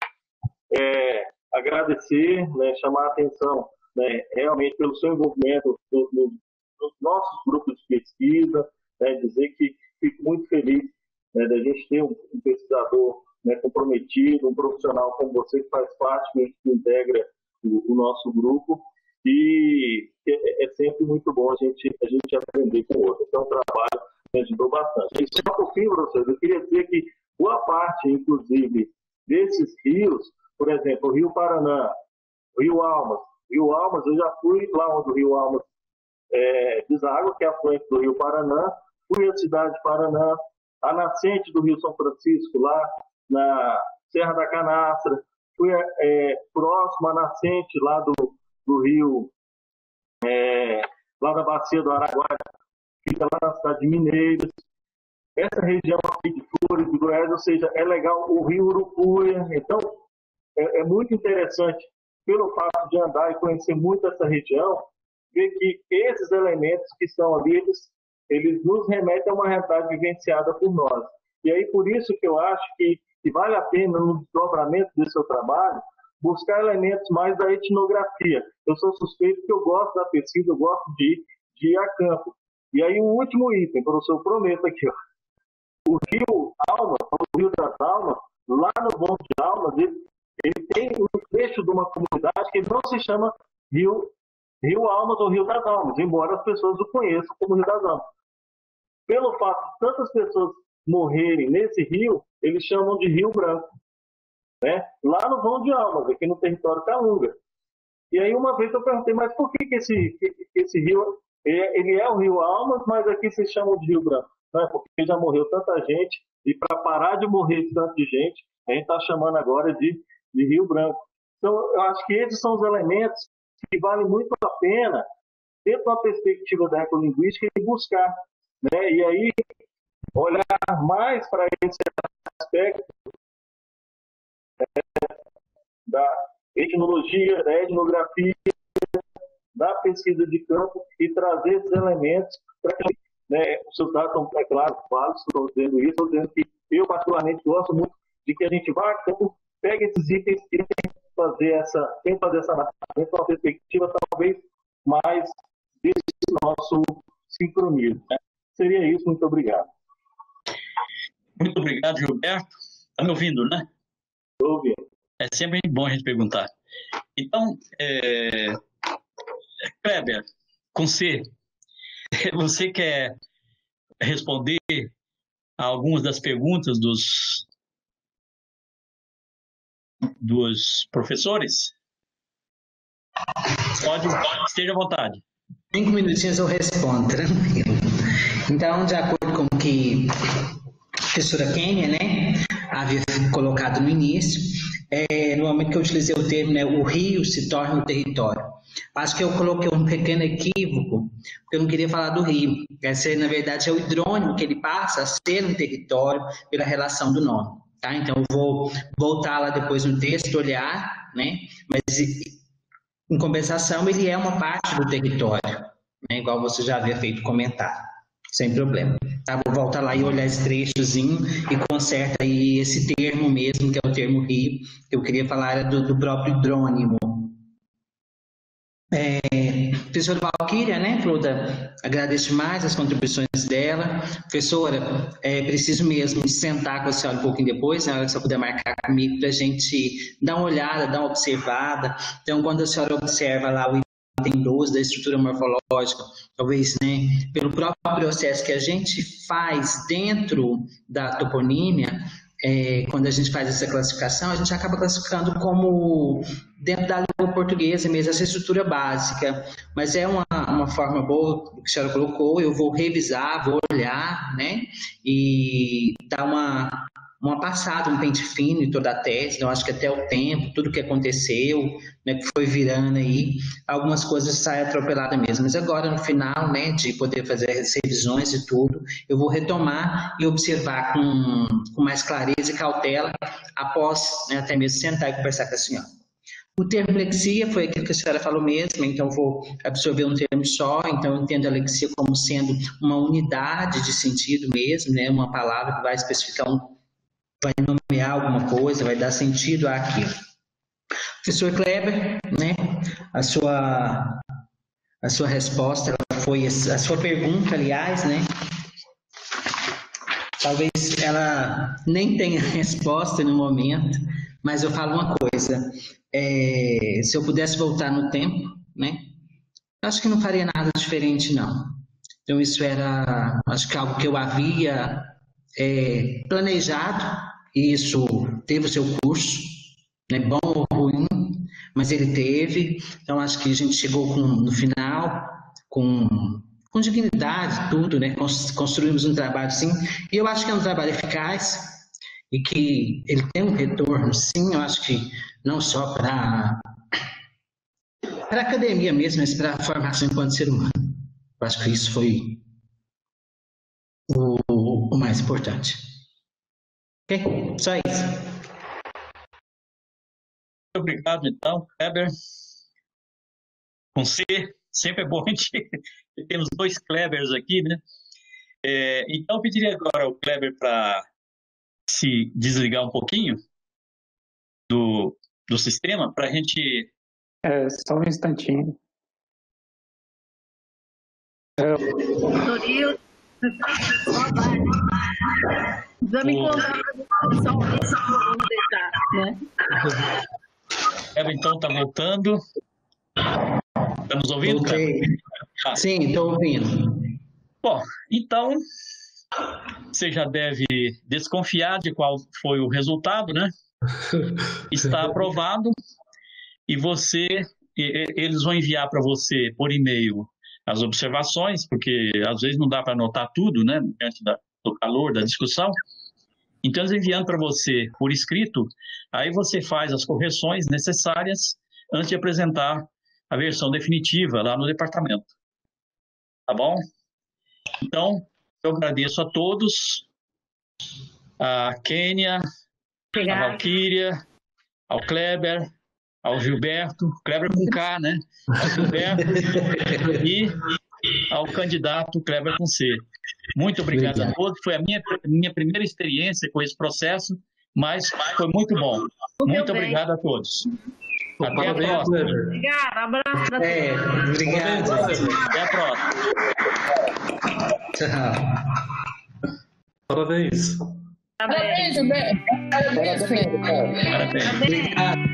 é, agradecer, né, chamar a atenção, né, realmente pelo seu envolvimento no, no, nos nossos grupos de pesquisa, né, dizer que fico muito feliz, né, da gente ter um, um pesquisador, né, comprometido, um profissional como você que faz parte, que integra o, o nosso grupo, e é, é sempre muito bom a gente, a gente aprender com o outro. Então, o trabalho me ajudou bastante. E só por fim, professor, eu queria dizer que boa parte, inclusive, desses rios, por exemplo, o Rio Paraná, o Rio Almas, Rio Almas, eu já fui lá onde o Rio Almas é, deságua, que é a afluente do Rio Paraná, fui à cidade de Paraná, a nascente do Rio São Francisco, lá na Serra da Canastra, fui é, próximo à nascente lá do, do rio, é, lá da Bacia do Araguaia, que fica lá na cidade de Mineiros. Essa região aqui de Flores, de Goiás, ou seja, é legal o rio Urucuia. Então, é, é muito interessante, pelo fato de andar e conhecer muito essa região, ver que esses elementos que estão ali, eles, eles nos remetem a uma realidade vivenciada por nós. E aí, por isso que eu acho que, que vale a pena, no desdobramento do seu trabalho, buscar elementos mais da etnografia. Eu sou suspeito que eu gosto da pesquisa, eu gosto de, de ir a campo. E aí, o último item, professor, eu prometo aqui, ó. O Rio Almas, o Rio das Almas, lá no Bom de Almas, ele, ele tem um trecho de uma comunidade que não se chama Rio, Rio Almas ou Rio das Almas, embora as pessoas o conheçam como Rio das Almas. Pelo fato de tantas pessoas morrerem nesse rio, eles chamam de Rio Branco. Né? Lá no Vão de Almas, aqui no território Calunga. E aí uma vez eu perguntei, mas por que, que, esse, que esse rio, ele é o Rio Almas, mas aqui se chama de Rio Branco? Não é porque já morreu tanta gente, e para parar de morrer tanto de gente, a gente está chamando agora de, de Rio Branco. Então, eu acho que esses são os elementos que valem muito a pena, dentro da perspectiva da ecolinguística, e buscar. Né? E aí, olhar mais para esse aspecto né, da etnologia, da etnografia, da pesquisa de campo, e trazer esses elementos para que né, os seus dados são, é claro, válidos, estou dizendo isso, estou dizendo que eu particularmente gosto muito de que a gente vá a campo, pegue esses itens e tem que fazer essa, tem que fazer essa análise, uma perspectiva talvez mais desse nosso sincronismo. Né? Seria isso, muito obrigado. Muito obrigado, Gilberto. Está me ouvindo, né? Estou ouvindo. É sempre bom a gente perguntar. Então, é... Kleber, com C, você quer responder a algumas das perguntas dos, dos professores? Pode, pode, esteja à vontade. Cinco minutinhos eu respondo, tranquilo. Então, de acordo com o que a professora Kênia, né, havia colocado no início, é, no momento que eu utilizei o termo, né, o rio se torna o território. Acho que eu coloquei um pequeno equívoco, porque eu não queria falar do rio. Esse, na verdade, é o hidrônimo que ele passa a ser um território pela relação do nome. Tá? Então, eu vou voltar lá depois no texto, olhar, né? Mas, em compensação, ele é uma parte do território, né? Igual você já havia feito comentário, sem problema. Tá? Vou voltar lá e olhar esse trechozinho e conserta aí esse termo mesmo, que é o termo rio, que eu queria falar era do, do próprio hidrônimo. É, professora Valquíria, né, Fruda, agradeço mais as contribuições dela. Professora, é preciso mesmo sentar com a senhora um pouquinho depois, na hora que você puder marcar comigo, para a gente dar uma olhada, dar uma observada. Então, quando a senhora observa lá o item doze da estrutura morfológica, talvez, né, pelo próprio processo que a gente faz dentro da toponímia, É, quando a gente faz essa classificação, a gente acaba classificando como dentro da língua portuguesa mesmo, essa estrutura básica, mas é uma, uma forma boa que a senhora colocou, eu vou revisar, vou olhar, né, e dar uma, uma passada, um pente fino em toda a tese. Então, acho que até o tempo, tudo que aconteceu, né, que foi virando aí, algumas coisas saem atropeladas mesmo. Mas agora, no final, né, de poder fazer as revisões e tudo, eu vou retomar e observar com, com mais clareza e cautela, após, né, até mesmo sentar e conversar com a senhora. O termo lexia foi aquilo que a senhora falou mesmo, então eu vou absorver um termo só, então eu entendo a lexia como sendo uma unidade de sentido mesmo, né, uma palavra que vai especificar, um, vai nomear alguma coisa, vai dar sentido àquilo. Professor Kleber, né, a sua, a sua resposta ela foi, a sua pergunta, aliás, né, talvez ela nem tenha resposta no momento, mas eu falo uma coisa, é, se eu pudesse voltar no tempo, né, acho que não faria nada diferente, não. Então isso era, acho que algo que eu havia é, planejado, e isso teve o seu curso, né, bom ou ruim, mas ele teve. Então acho que a gente chegou com, no final com, com dignidade, tudo, né, construímos um trabalho sim, e eu acho que é um trabalho eficaz, e que ele tem um retorno, sim, eu acho que não só para para a academia mesmo, mas para a formação enquanto ser humano. Eu acho que isso foi o, o mais importante. Ok? Só isso. Muito obrigado, então, Kleber. Com C, sempre é bom a gente... Temos dois Klebers aqui, né? É, então, eu pediria agora ao Kleber para se desligar um pouquinho do, do sistema, para a gente... É, só um instantinho. É... Doutor, só vai. Precisa me contar só um vamos deixar, né? Kleber, então, está voltando. Estamos ouvindo, Voltei. Ah. Sim, estou ouvindo. Bom, então... Você já deve desconfiar de qual foi o resultado, né? Está aprovado e você, eles vão enviar para você por e-mail as observações, porque às vezes não dá para anotar tudo, né? Diante da, do calor da discussão. Então, eles enviando para você por escrito, aí você faz as correções necessárias antes de apresentar a versão definitiva lá no departamento. Tá bom? Então, eu agradeço a todos, a Kênia, a Valquíria, ao Kleber, ao Gilberto, Kleber com K, né? Ao Gilberto e ao candidato Kleber com C. Muito obrigado, obrigado. a todos. Foi a minha, minha primeira experiência com esse processo, mas foi muito bom. Muito obrigado a todos. Até Parabéns, a próxima. Obrigada, abraço. É, obrigado. Até a próxima. Tchau. Parabéns. Parabéns, Gilberto. Parabéns, Parabéns. Parabéns. Obrigado.